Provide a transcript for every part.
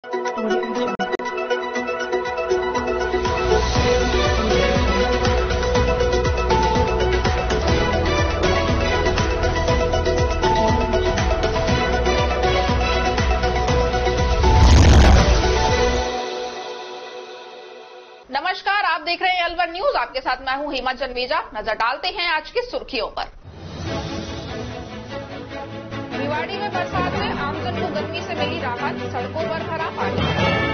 नमस्कार, आप देख रहे हैं अलवर न्यूज। आपके साथ मैं हूं हेमा जन्मेजा। नजर डालते हैं आज की सुर्खियों पर। भिवाड़ी में बरसात में आमजन को गर्मी से मिली राहत, सड़कों पर भरा पानी।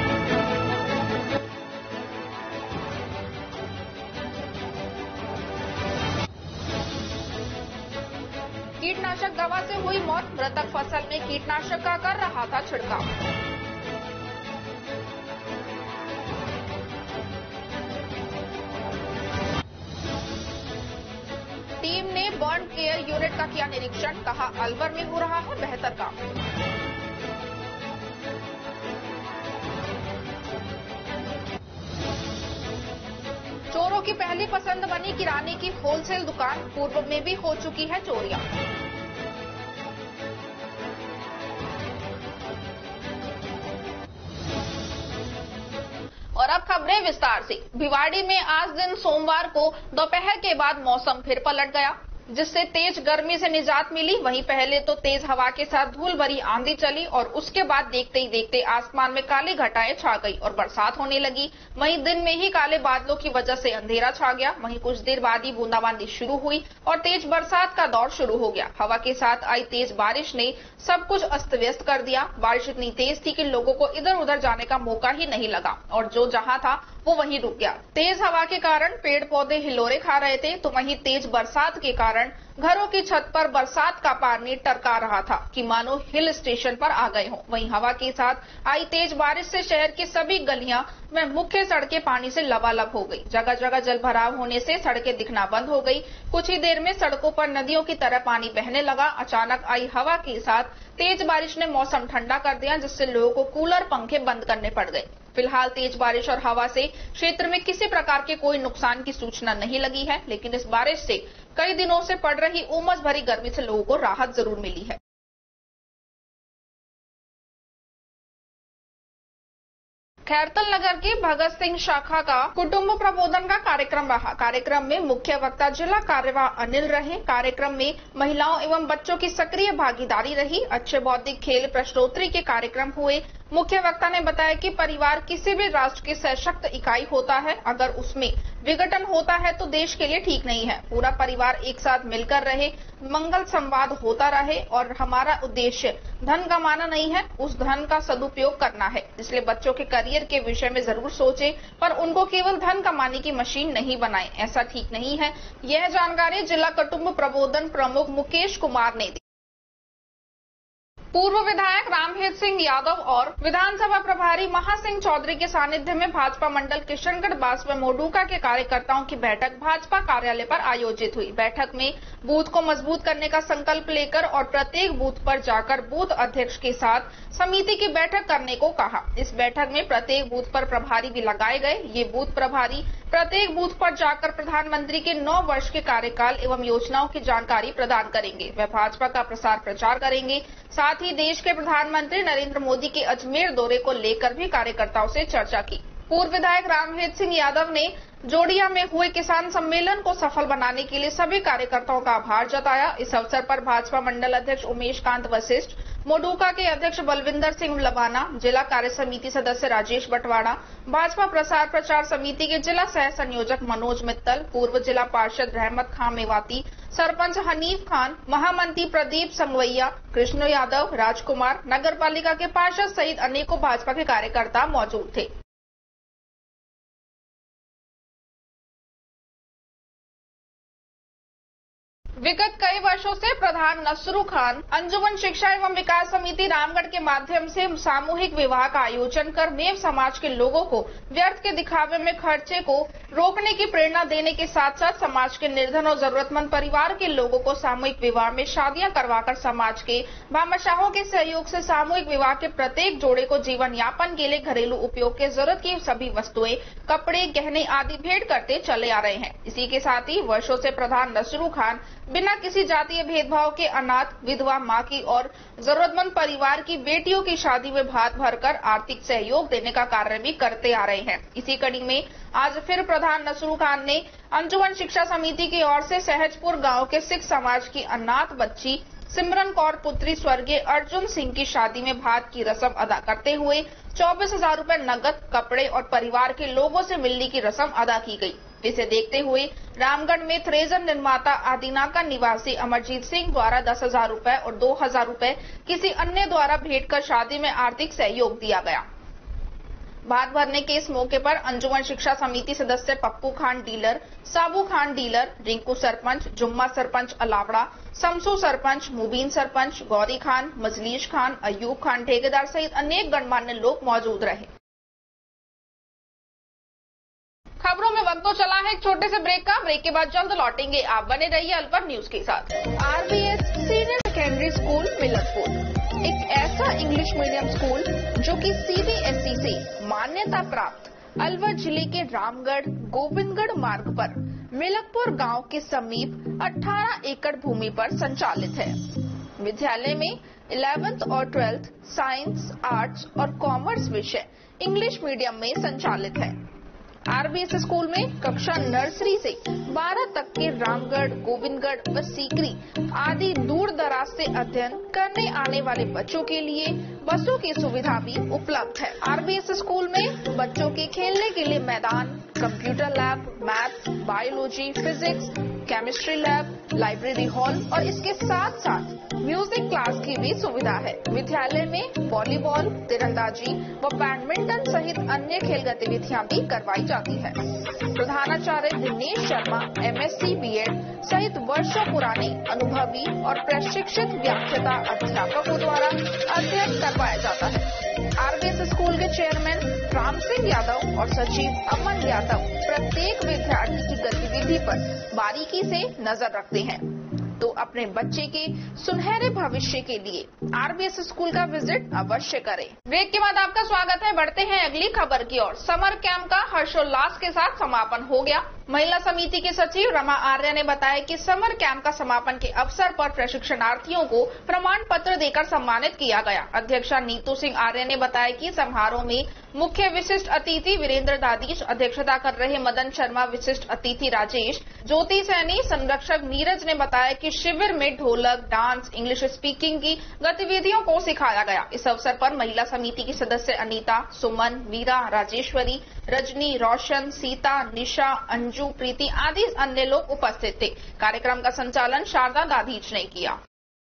कीटनाशक दवा से हुई मौत, मृतक फसल में कीटनाशक का कर रहा था छिड़काव। टीम ने बर्न केयर यूनिट का किया निरीक्षण, कहा अलवर में हो रहा है बेहतर काम। चोरों की पहली पसंद बनी किराने की होलसेल दुकान, पूर्व में भी हो चुकी है चोरियां। और अब खबरें विस्तार से। भिवाड़ी में आज दिन सोमवार को दोपहर के बाद मौसम फिर पलट गया, जिससे तेज गर्मी से निजात मिली। वहीं पहले तो तेज हवा के साथ धूल भरी आंधी चली और उसके बाद देखते ही देखते आसमान में काली घटाएं छा गई और बरसात होने लगी। वहीं दिन में ही काले बादलों की वजह से अंधेरा छा गया। वहीं कुछ देर बाद ही बूंदाबांदी शुरू हुई और तेज बरसात का दौर शुरू हो गया। हवा के साथ आई तेज बारिश ने सब कुछ अस्त व्यस्त कर दिया। बारिश इतनी तेज थी कि लोगों को इधर उधर जाने का मौका ही नहीं लगा और जो जहां था वो वहीं रुक गया। तेज हवा के कारण पेड़ पौधे हिलोरे खा रहे थे, तो वहीं तेज बरसात के कारण घरों की छत पर बरसात का पानी टरका रहा था कि मानो हिल स्टेशन पर आ गए हों। वहीं हवा के साथ आई तेज बारिश से शहर की सभी गलियां में मुख्य सड़कें पानी से लबालब हो गई। जगह जगह जल भराव होने से सड़कें दिखना बंद हो गई। कुछ ही देर में सड़कों पर नदियों की तरह पानी बहने लगा। अचानक आई हवा के साथ तेज बारिश ने मौसम ठंडा कर दिया, जिससे लोगों को कूलर पंखे बंद करने पड़ गए। फिलहाल तेज बारिश और हवा से क्षेत्र में किसी प्रकार के कोई नुकसान की सूचना नहीं लगी है, लेकिन इस बारिश से कई दिनों से पड़ रही उमस भरी गर्मी से लोगों को राहत जरूर मिली है। खैरतल नगर की भगत सिंह शाखा का कुटुंब प्रबोधन का कार्यक्रम रहा। कार्यक्रम में मुख्य वक्ता जिला कार्यवाह अनिल रहे। कार्यक्रम में महिलाओं एवं बच्चों की सक्रिय भागीदारी रही। अच्छे बौद्धिक खेल प्रश्नोत्तरी के कार्यक्रम हुए। मुख्य वक्ता ने बताया कि परिवार किसी भी राष्ट्र की सशक्त इकाई होता है। अगर उसमें विघटन होता है तो देश के लिए ठीक नहीं है। पूरा परिवार एक साथ मिलकर रहे, मंगल संवाद होता रहे और हमारा उद्देश्य धन कमाना नहीं है, उस धन का सदुपयोग करना है। इसलिए बच्चों के करियर के विषय में जरूर सोचें, पर उनको केवल धन कमाने की मशीन नहीं बनाएं, ऐसा ठीक नहीं है। यह जानकारी जिला कुटुंब प्रबोधन प्रमुख मुकेश कुमार ने दी। पूर्व विधायक रामहेत सिंह यादव और विधानसभा प्रभारी महासिंह चौधरी के सानिध्य में भाजपा मंडल किशनगढ़ बासवा मोडुका के कार्यकर्ताओं की बैठक भाजपा कार्यालय पर आयोजित हुई। बैठक में बूथ को मजबूत करने का संकल्प लेकर और प्रत्येक बूथ पर जाकर बूथ अध्यक्ष के साथ समिति की बैठक करने को कहा। इस बैठक में प्रत्येक बूथ पर प्रभारी भी लगाए गए। ये बूथ प्रभारी प्रत्येक बूथ पर जाकर प्रधानमंत्री के 9 वर्ष के कार्यकाल एवं योजनाओं की जानकारी प्रदान करेंगे। वे भाजपा का प्रसार प्रचार करेंगे। साथ ही देश के प्रधानमंत्री नरेंद्र मोदी के अजमेर दौरे को लेकर भी कार्यकर्ताओं से चर्चा की। पूर्व विधायक रामहेत सिंह यादव ने जोड़िया में हुए किसान सम्मेलन को सफल बनाने के लिए सभी कार्यकर्ताओं का आभार जताया। इस अवसर पर भाजपा मंडल अध्यक्ष उमेश कांत वशिष्ठ, मोडुका के अध्यक्ष बलविंदर सिंह लबाना, जिला कार्य समिति सदस्य राजेश बटवाड़ा, भाजपा प्रसार प्रचार समिति के जिला सह संयोजक मनोज मित्तल, पूर्व जिला पार्षद रहमत खां मेवाती, सरपंच हनीफ खान, महामंत्री प्रदीप संगवैया, कृष्ण यादव, राजकुमार, नगर पालिका के पार्षद सहित अनेकों भाजपा के कार्यकर्ता मौजूद थे। विगत कई वर्षों से प्रधान नसरू खान अंजुमन शिक्षा एवं विकास समिति रामगढ़ के माध्यम से सामूहिक विवाह का आयोजन कर मेव समाज के लोगों को व्यर्थ के दिखावे में खर्चे को रोकने की प्रेरणा देने के साथ साथ समाज के निर्धन और जरूरतमंद परिवार के लोगों को सामूहिक विवाह में शादियां करवाकर समाज के भामाशाहों के सहयोग से सामूहिक विवाह के प्रत्येक जोड़े को जीवन यापन के लिए घरेलू उपयोग के जरूरत की सभी वस्तुएं, कपड़े, गहने आदि भेंट करते चले आ रहे हैं। इसी के साथ ही वर्षों से प्रधान नसरू खान बिना किसी जातीय भेदभाव के अनाथ, विधवा, मां की और जरूरतमंद परिवार की बेटियों की शादी में भात भरकर आर्थिक सहयोग देने का कार्य भी करते आ रहे हैं। इसी कड़ी में आज फिर प्रधान नसरू खान ने अंजुमन शिक्षा समिति की ओर से सहजपुर गांव के सिख समाज की अनाथ बच्ची सिमरन कौर पुत्री स्वर्गीय अर्जुन सिंह की शादी में भात की रस्म अदा करते हुए 24,000 रुपए नकद, कपड़े और परिवार के लोगों से मिलने की रस्म अदा की गई। इसे देखते हुए रामगढ़ में थ्रेजर निर्माता आदिनाका निवासी अमरजीत सिंह द्वारा 10,000 रुपए और 2,000 रुपए किसी अन्य द्वारा भेंट कर शादी में आर्थिक सहयोग दिया गया। भात भरने के इस मौके पर अंजुमन शिक्षा समिति सदस्य पप्पू खान डीलर, साबू खान डीलर, रिंकू सरपंच, जुम्मा सरपंच अलावड़ा, समसू सरपंच, मुबीन सरपंच, गौरी खान, मजलीश खान, अयूब खान ठेकेदार सहित अनेक गणमान्य लोग मौजूद रहे। खबरों में वक्त तो चला है एक छोटे से ब्रेक का। ब्रेक के बाद जल्द लौटेंगे। आप बने रहिए अलवर न्यूज के साथ। RBS senior secondary school Miltpur एक ऐसा इंग्लिश मीडियम स्कूल जो कि CBSE से मान्यता प्राप्त अलवर जिले के रामगढ़ गोविंदगढ़ मार्ग पर मिलतपुर गांव के समीप 18 एकड़ भूमि पर संचालित है। विद्यालय में 11th और 12th साइंस, आर्ट्स और कॉमर्स विषय इंग्लिश मीडियम में संचालित है। RBS स्कूल में कक्षा नर्सरी से 12 तक के रामगढ़, गोविंदगढ़ व सीकरी आदि दूर दराज से अध्ययन करने आने वाले बच्चों के लिए बसों की सुविधा भी उपलब्ध है। RBS स्कूल में बच्चों के खेलने के लिए मैदान, computer lab, math, biology, physics, chemistry lab, library hall और इसके साथ साथ म्यूजिक क्लास की भी सुविधा है। विद्यालय में वॉलीबॉल, तीरंदाजी व बैडमिंटन सहित अन्य खेल गतिविधियां भी करवाई जाती है। प्रधानाचार्य दिनेश शर्मा MSc BEd सहित वर्षों पुराने अनुभवी और प्रशिक्षित व्याख्याता अध्यापकों द्वारा अध्ययन करवाया जाता है। RBS स्कूल के चेयरमैन राम सिंह यादव और सचिव अमन यादव प्रत्येक विद्यार्थी की गतिविधि पर बारीकी से नजर रखते हैं। तो अपने बच्चे के सुनहरे भविष्य के लिए RBS स्कूल का विजिट अवश्य करें। ब्रेक के बाद आपका स्वागत है। बढ़ते हैं अगली खबर की ओर। समर कैंप का हर्षोल्लास के साथ समापन हो गया। महिला समिति के सचिव रमा आर्य ने बताया कि समर कैंप का समापन के अवसर पर प्रशिक्षणार्थियों को प्रमाण पत्र देकर सम्मानित किया गया। अध्यक्षा नीतू सिंह आर्य ने बताया कि समारोह में मुख्य विशिष्ट अतिथि वीरेंद्र दादीश, अध्यक्षता कर रहे मदन शर्मा, विशिष्ट अतिथि राजेश, ज्योति सैनी, संरक्षक नीरज ने बताया कि शिविर में ढोलक, डांस, इंग्लिश स्पीकिंग की गतिविधियों को सिखाया गया। इस अवसर पर महिला समिति की सदस्य अनीता, सुमन, वीरा, राजेश्वरी, रजनी, रोशन, सीता, निशा, अंजू, प्रीति आदि अन्य लोग उपस्थित थे। कार्यक्रम का संचालन शारदा दादीच ने किया।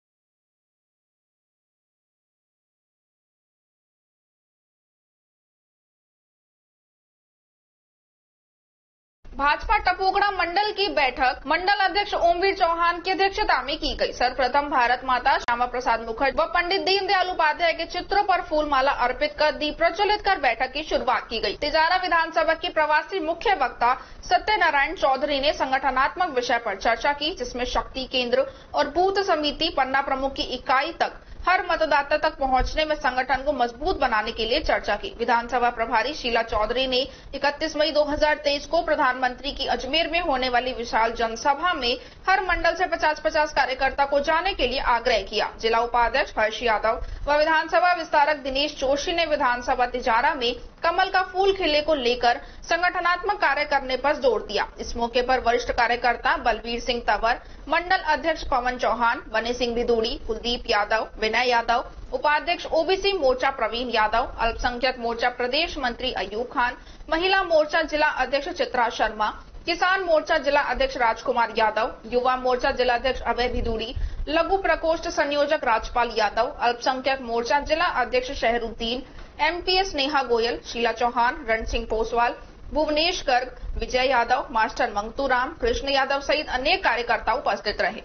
भाजपा टपोगड़ा मंडल की बैठक मंडल अध्यक्ष ओमवीर चौहान की अध्यक्षता में की गई। सर्वप्रथम भारत माता श्यामा प्रसाद मुखर्जी व पंडित दीनदयाल उपाध्याय के चित्रों पर फूल माला अर्पित कर दीप प्रज्वलित कर बैठक की शुरुआत की गई। तिजारा विधानसभा की प्रवासी मुख्य वक्ता सत्यनारायण चौधरी ने संगठनात्मक विषय पर चर्चा की, जिसमें शक्ति केंद्र और बूथ समिति पन्ना प्रमुख की इकाई तक हर मतदाता तक पहुंचने में संगठन को मजबूत बनाने के लिए चर्चा की। विधानसभा प्रभारी शीला चौधरी ने 31 मई 2023 को प्रधानमंत्री की अजमेर में होने वाली विशाल जनसभा में हर मंडल से 50-50 कार्यकर्ता को जाने के लिए आग्रह किया। जिला उपाध्यक्ष हर्ष यादव व विधानसभा विस्तारक दिनेश जोशी ने विधानसभा तिजारा में कमल का फूल खिले को लेकर संगठनात्मक कार्य करने पर जोर दिया। इस मौके पर वरिष्ठ कार्यकर्ता बलवीर सिंह तंवर, मंडल अध्यक्ष पवन चौहान, बने सिंह बिदूड़ी, कुलदीप यादव, विनय यादव, उपाध्यक्ष OBC मोर्चा प्रवीण यादव, अल्पसंख्यक मोर्चा प्रदेश मंत्री अयूब खान, महिला मोर्चा जिला अध्यक्ष चित्रा शर्मा, किसान मोर्चा जिला अध्यक्ष राजकुमार यादव, युवा मोर्चा जिला अध्यक्ष अभय भिदूड़ी, लघु प्रकोष्ठ संयोजक राजपाल यादव, अल्पसंख्यक मोर्चा जिला अध्यक्ष शहरुद्दीन, MPS नेहा गोयल, शीला चौहान, रण सिंह पोसवाल, भुवनेश गर्ग, विजय यादव, मास्टर मंगतूराम, कृष्ण यादव सहित अनेक कार्यकर्ता उपस्थित रहे।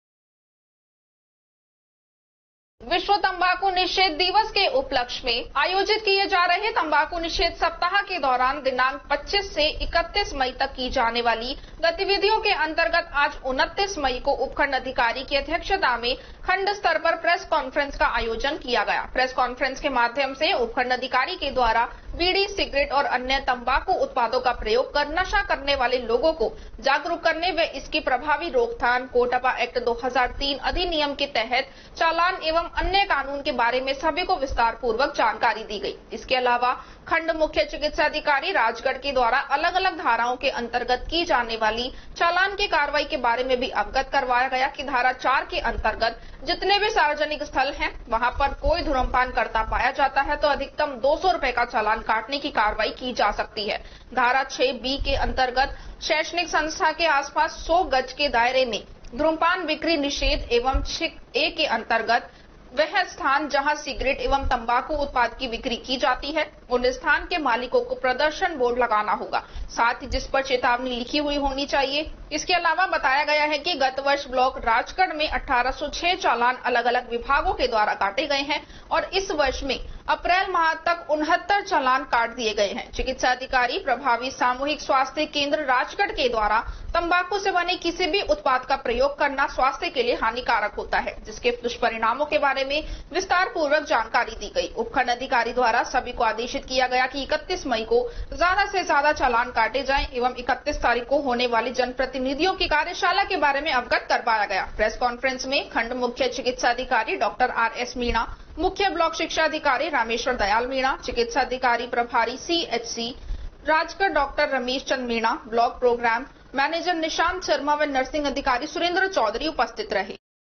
विश्व तंबाकू निषेध दिवस के उपलक्ष्य में आयोजित किए जा रहे तंबाकू निषेध सप्ताह के दौरान दिनांक 25 से 31 मई तक की जाने वाली गतिविधियों के अंतर्गत आज 29 मई को उपखंड अधिकारी की अध्यक्षता में खंड स्तर पर प्रेस कॉन्फ्रेंस का आयोजन किया गया। प्रेस कॉन्फ्रेंस के माध्यम से उपखंड अधिकारी के द्वारा बीड़ी, सिगरेट और अन्य तंबाकू उत्पादों का प्रयोग कर नशा करने वाले लोगों को जागरूक करने व इसकी प्रभावी रोकथाम कोटपा एक्ट 2003 अधिनियम के तहत चालान एवं अन्य कानून के बारे में सभी को विस्तार पूर्वक जानकारी दी गई। इसके अलावा खंड मुख्य चिकित्सा अधिकारी राजगढ़ के द्वारा अलग अलग धाराओं के अंतर्गत की जाने वाली चालान की कार्रवाई के बारे में भी अवगत करवाया गया कि धारा 4 के अंतर्गत जितने भी सार्वजनिक स्थल हैं वहां पर कोई धूम्रपान करता पाया जाता है तो अधिकतम 200 रुपए का चालान काटने की कार्रवाई की जा सकती है। धारा 6B के अंतर्गत शैक्षणिक संस्था के आसपास 100 गज के दायरे में धूम्रपान बिक्री निषेध एवं 6A के अंतर्गत वह स्थान जहां सिगरेट एवं तंबाकू उत्पाद की बिक्री की जाती है उन स्थान के मालिकों को प्रदर्शन बोर्ड लगाना होगा, साथ ही जिस पर चेतावनी लिखी हुई होनी चाहिए। इसके अलावा बताया गया है कि गत वर्ष ब्लॉक राजगढ़ में 1806 चालान अलग अलग विभागों के द्वारा काटे गए हैं और इस वर्ष में अप्रैल माह तक 69 चालान काट दिए गए हैं। चिकित्सा अधिकारी प्रभावी सामूहिक स्वास्थ्य केंद्र राजगढ़ के द्वारा तंबाकू से बने किसी भी उत्पाद का प्रयोग करना स्वास्थ्य के लिए हानिकारक होता है, जिसके दुष्परिणामों के बारे में विस्तार पूर्वक जानकारी दी गई। उपखंड अधिकारी द्वारा सभी को आदेशित किया गया कि 31 मई को ज्यादा से ज्यादा चालान काटे जाएं एवं 31 तारीख को होने वाली जनप्रतिनिधियों की कार्यशाला के बारे में अवगत करवाया गया। प्रेस कॉन्फ्रेंस में खंड मुख्य चिकित्सा अधिकारी डॉक्टर RS मीणा, मुख्य ब्लॉक शिक्षा अधिकारी रामेश्वर दयाल मीणा, चिकित्सा अधिकारी प्रभारी CHC Rajgarh doctor Ramesh Chand Meena, block programme manager Nishant Sharma व नर्सिंग अधिकारी सुरेंद्र चौधरी उपस्थित रहे।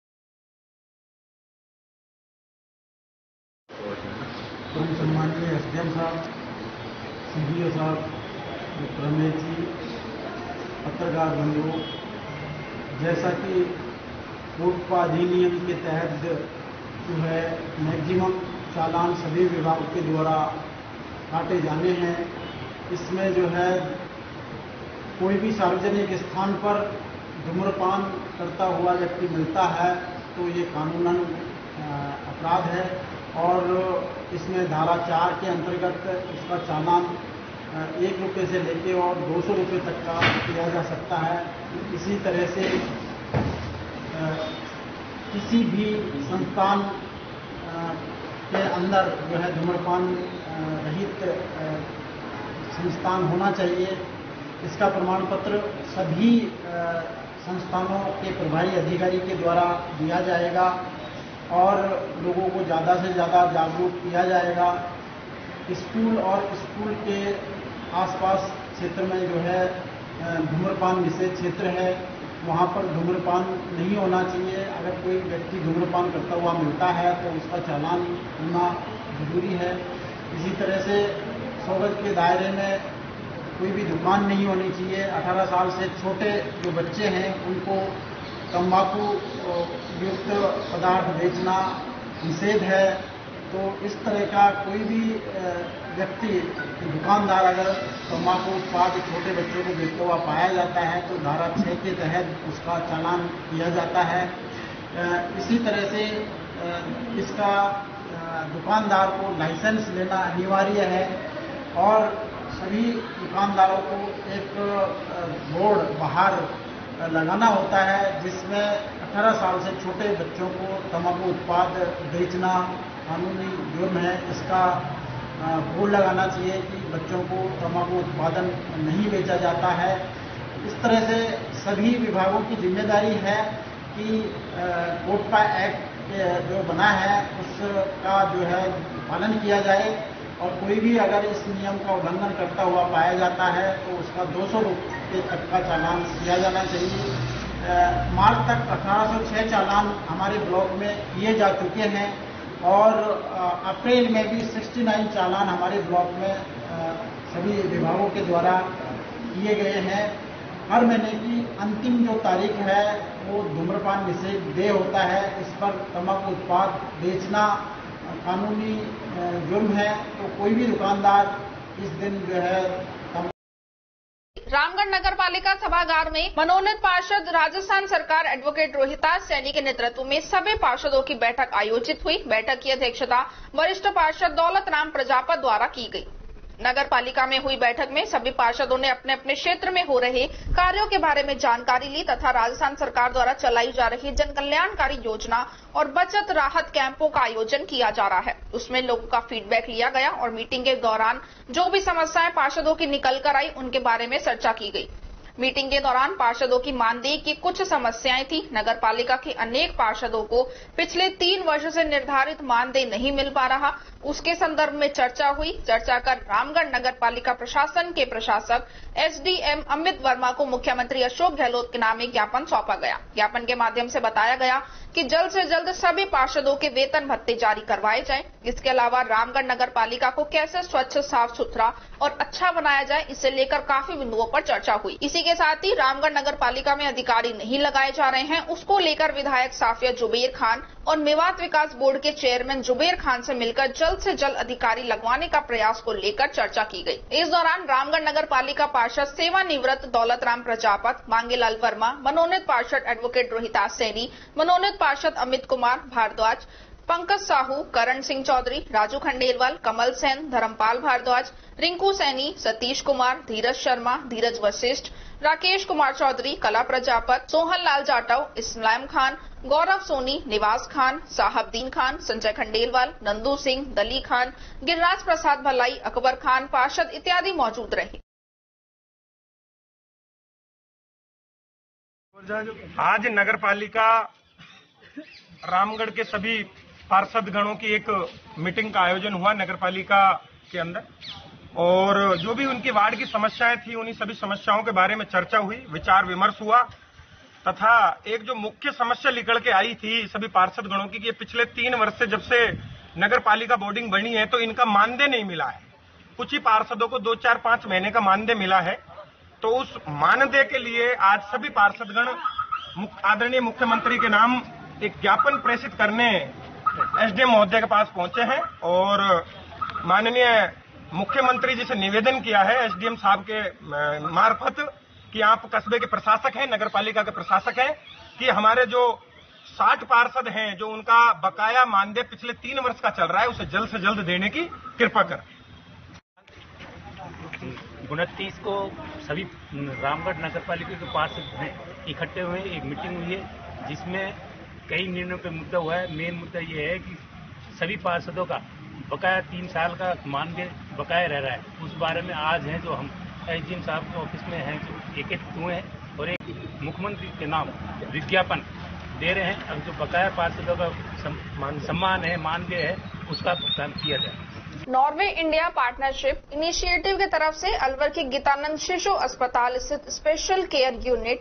सम्माननीय SDM साहब, CDO साहब, रमेश जी, पत्रकार बंधुओं, जैसा कि कोटपा अधिनियम के तहत जो है मैक्सिमम चालान सभी विभागों के द्वारा काटे जाने हैं। इसमें जो है कोई भी सार्वजनिक स्थान पर धूम्रपान करता हुआ व्यक्ति मिलता है तो ये कानूनन अपराध है और इसमें धारा 4 के अंतर्गत इसका चालान 1 रुपये से लेके और 200 रुपये तक का किया जा सकता है। इसी तरह से किसी भी संस्थान के अंदर जो है धूम्रपान रहित संस्थान होना चाहिए। इसका प्रमाण पत्र सभी संस्थानों के प्रभारी अधिकारी के द्वारा दिया जाएगा और लोगों को ज़्यादा से ज़्यादा जागरूक किया जाएगा। स्कूल और स्कूल के आसपास क्षेत्र में जो है धूम्रपान निषेध क्षेत्र है, वहाँ पर धूम्रपान नहीं होना चाहिए। अगर कोई व्यक्ति धूम्रपान करता हुआ मिलता है तो उसका चालान होना जरूरी है। इसी तरह से 100 गज के दायरे में कोई भी दुकान नहीं होनी चाहिए। 18 साल से छोटे जो बच्चे हैं उनको तंबाकू युक्त पदार्थ बेचना निषेध है। तो इस तरह का कोई भी व्यक्ति दुकानदार अगर तंबाकू उत्पाद छोटे बच्चों को बेचता हुआ पाया जाता है तो धारा 6 के तहत उसका चालान किया जाता है। इसी तरह से इसका दुकानदार को लाइसेंस लेना अनिवार्य है और सभी दुकानदारों को एक बोर्ड बाहर लगाना होता है जिसमें 18 साल से छोटे बच्चों को तंबाकू उत्पाद बेचना कानूनी जुर्म है। इसका बोर्ड लगाना चाहिए कि बच्चों को तंबाकू उत्पादन नहीं बेचा जाता है। इस तरह से सभी विभागों की जिम्मेदारी है कि कोटपा एक्ट जो बना है उसका जो है पालन किया जाए और कोई भी अगर इस नियम का उल्लंघन करता हुआ पाया जाता है तो उसका 200 रुपये तक का चालान किया जाना चाहिए। मार्च तक 1806 चालान हमारे ब्लॉक में किए जा चुके हैं और अप्रैल में भी 69 चालान हमारे ब्लॉक में सभी विभागों के द्वारा किए गए हैं। हर महीने की अंतिम जो तारीख है वो धूम्रपान निषेध डे होता है। इस पर तंबाकू उत्पाद बेचना कानूनी जुर्म है तो कोई भी दुकानदार इस दिन जो है। रामगढ़ नगर पालिका सभागार में मनोनीत पार्षद राजस्थान सरकार एडवोकेट रोहितास सैनी के नेतृत्व में सभी पार्षदों की बैठक आयोजित हुई। बैठक की अध्यक्षता वरिष्ठ पार्षद दौलत राम प्रजापत द्वारा की गई। नगर पालिका में हुई बैठक में सभी पार्षदों ने अपने अपने क्षेत्र में हो रहे कार्यों के बारे में जानकारी ली तथा राजस्थान सरकार द्वारा चलाई जा रही जन कल्याणकारी योजना और बचत राहत कैंपों का आयोजन किया जा रहा है। उसमें लोगों का फीडबैक लिया गया और मीटिंग के दौरान जो भी समस्याएं पार्षदों की निकल कर आई उनके बारे में चर्चा की गई। मीटिंग के दौरान पार्षदों की मानदेय की कुछ समस्याएं थी। नगर पालिका के अनेक पार्षदों को पिछले 3 वर्ष से निर्धारित मानदेय नहीं मिल पा रहा, उसके संदर्भ में चर्चा हुई। चर्चा कर रामगढ़ नगर पालिका प्रशासन के प्रशासक एसडीएम अमित वर्मा को मुख्यमंत्री अशोक गहलोत के नाम एक ज्ञापन सौंपा गया। ज्ञापन के माध्यम से बताया गया कि जल्द से जल्द सभी पार्षदों के वेतन भत्ते जारी करवाए जाएं। इसके अलावा रामगढ़ नगर पालिका को कैसे स्वच्छ, साफ सुथरा और अच्छा बनाया जाए, इसे लेकर काफी बिंदुओं पर चर्चा हुई। इसी के साथ ही रामगढ़ नगर पालिका में अधिकारी नहीं लगाए जा रहे हैं, उसको लेकर विधायक साफिया जुबेर खान और मेवात विकास बोर्ड के चेयरमैन जुबेर खान से मिलकर जल्द से जल्द अधिकारी लगवाने का प्रयास को लेकर चर्चा की गई। इस दौरान रामगढ़ नगर पालिका पार्षद सेवानिवृत्त दौलत राम प्रजापत, मांगेलाल वर्मा, मनोनीत पार्षद एडवोकेट रोहितास सैनी, मनोनीत पार्षद अमित कुमार भारद्वाज, पंकज साहू, करण सिंह चौधरी, राजू खंडेलवाल, कमल सेन, धर्मपाल भारद्वाज, रिंकू सैनी, सतीश कुमार, धीरज शर्मा, धीरज वशिष्ठ, राकेश कुमार चौधरी, कला प्रजापत, सोहन लाल जाटव, इस्लाम खान, गौरव सोनी, निवास खान, साहबदीन खान, संजय खंडेलवाल, नंदू सिंह, दली खान, गिरिराज प्रसाद भलाई, अकबर खान, पार्षद इत्यादि मौजूद रहे। आज नगर पालिका रामगढ़ के सभी पार्षद गणों की एक मीटिंग का आयोजन हुआ नगर पालिका के अंदर, और जो भी उनकी वार्ड की समस्याएं थी उन्हीं सभी समस्याओं के बारे में चर्चा हुई, विचार विमर्श हुआ तथा एक जो मुख्य समस्या निकल के आई थी सभी पार्षद गणों की कि पिछले 3 वर्ष से जब से नगर पालिका बोर्डिंग बनी है तो इनका मानदेय नहीं मिला है। कुछ ही पार्षदों को 2, 4, 5 महीने का मानदेय मिला है। तो उस मानदेय के लिए आज सभी पार्षदगण आदरणीय मुख्यमंत्री के नाम एक ज्ञापन प्रेषित करने एसडीएम महोदय के पास पहुंचे हैं और माननीय मुख्यमंत्री जी से निवेदन किया है एसडीएम साहब के मार्फत कि आप कस्बे के प्रशासक हैं, नगर पालिका के प्रशासक हैं, कि हमारे जो 60 पार्षद हैं जो उनका बकाया मानदेय पिछले 3 वर्ष का चल रहा है उसे जल्द से जल्द देने की कृपा करें। 29 को सभी रामगढ़ नगर पालिका के पार्षद इकट्ठे हुए एक मीटिंग हुई है जिसमें कई निर्णयों पे मुद्दा हुआ है। मेन मुद्दा ये है कि सभी पार्षदों का बकाया 3 साल का मानदेय बकाया रह रहा है। उस बारे में आज है जो हम एसडीएम साहब के ऑफिस में हैं जो एकत्रित हुए हैं और एक मुख्यमंत्री के नाम विज्ञापन दे रहे हैं। अब जो बकाया पार्षदों का सम्मान है, मानदेय है, उसका भुगतान किया जाए। नॉर्वे इंडिया पार्टनरशिप इनिशिएटिव की तरफ से अलवर के गीतानंद शिशु अस्पताल स्थित स्पेशल केयर यूनिट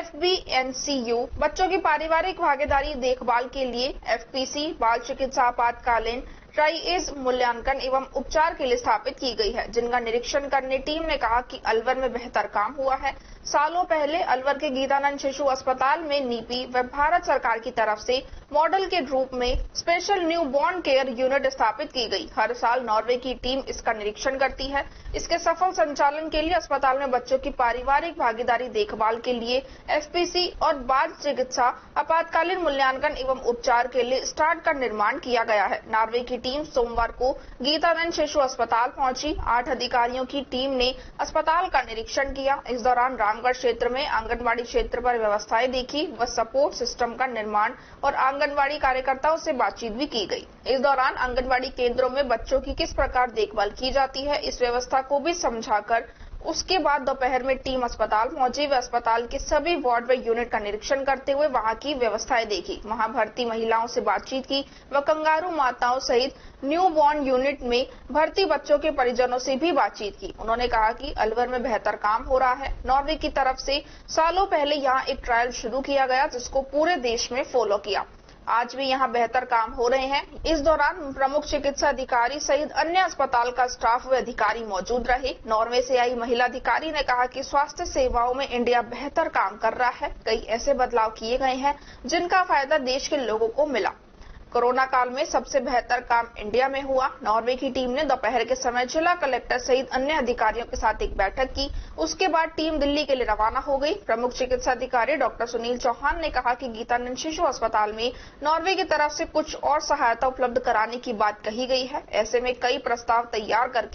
FBNCU बच्चों की पारिवारिक भागीदारी देखभाल के लिए FPC बाल चिकित्सा आपातकालीन ट्राइएज मूल्यांकन एवं उपचार के लिए स्थापित की गई है, जिनका निरीक्षण करने टीम ने कहा कि अलवर में बेहतर काम हुआ है। सालों पहले अलवर के गीतानंद शिशु अस्पताल में नीपी व भारत सरकार की तरफ से मॉडल के रूप में special newborn care unit स्थापित की गई। हर साल नॉर्वे की टीम इसका निरीक्षण करती है। इसके सफल संचालन के लिए अस्पताल में बच्चों की पारिवारिक भागीदारी देखभाल के लिए FPC और बाल चिकित्सा आपातकालीन मूल्यांकन एवं उपचार के लिए स्टार्ट का निर्माण किया गया है। नॉर्वे की टीम सोमवार को गीतानंद शिशु अस्पताल पहुंची। 8 अधिकारियों की टीम ने अस्पताल का निरीक्षण किया। इस दौरान रामगढ़ क्षेत्र में आंगनबाड़ी क्षेत्र पर व्यवस्थाएं देखी व सपोर्ट सिस्टम का निर्माण और आंगनबाड़ी कार्यकर्ताओं से बातचीत भी की गई। इस दौरान आंगनबाड़ी केंद्रों में बच्चों की किस प्रकार देखभाल की जाती है, इस व्यवस्था को भी समझाकर उसके बाद दोपहर में टीम अस्पताल पहुंची व अस्पताल के सभी वार्ड व यूनिट का निरीक्षण करते हुए वहां की व्यवस्थाएं देखी। वहां भर्ती महिलाओं से बातचीत की व कंगारू माताओं सहित न्यू बॉर्न यूनिट में भर्ती बच्चों के परिजनों से भी बातचीत की। उन्होंने कहा कि अलवर में बेहतर काम हो रहा है। नॉर्वे की तरफ से सालों पहले यहाँ एक ट्रायल शुरू किया गया जिसको पूरे देश में फॉलो किया। आज भी यहाँ बेहतर काम हो रहे हैं। इस दौरान प्रमुख चिकित्सा अधिकारी सहित अन्य अस्पताल का स्टाफ व अधिकारी मौजूद रहे। नॉर्वे से आई महिला अधिकारी ने कहा कि स्वास्थ्य सेवाओं में इंडिया बेहतर काम कर रहा है। कई ऐसे बदलाव किए गए हैं जिनका फायदा देश के लोगों को मिला। कोरोना काल में सबसे बेहतर काम इंडिया में हुआ। नॉर्वे की टीम ने दोपहर के समय जिला कलेक्टर सहित अन्य अधिकारियों के साथ एक बैठक की। उसके बाद टीम दिल्ली के लिए रवाना हो गई। प्रमुख चिकित्सा अधिकारी डॉक्टर सुनील चौहान ने कहा कि गीतानंद शिशु अस्पताल में नॉर्वे की तरफ से कुछ और सहायता उपलब्ध कराने की बात कही गई है। ऐसे में कई प्रस्ताव तैयार करके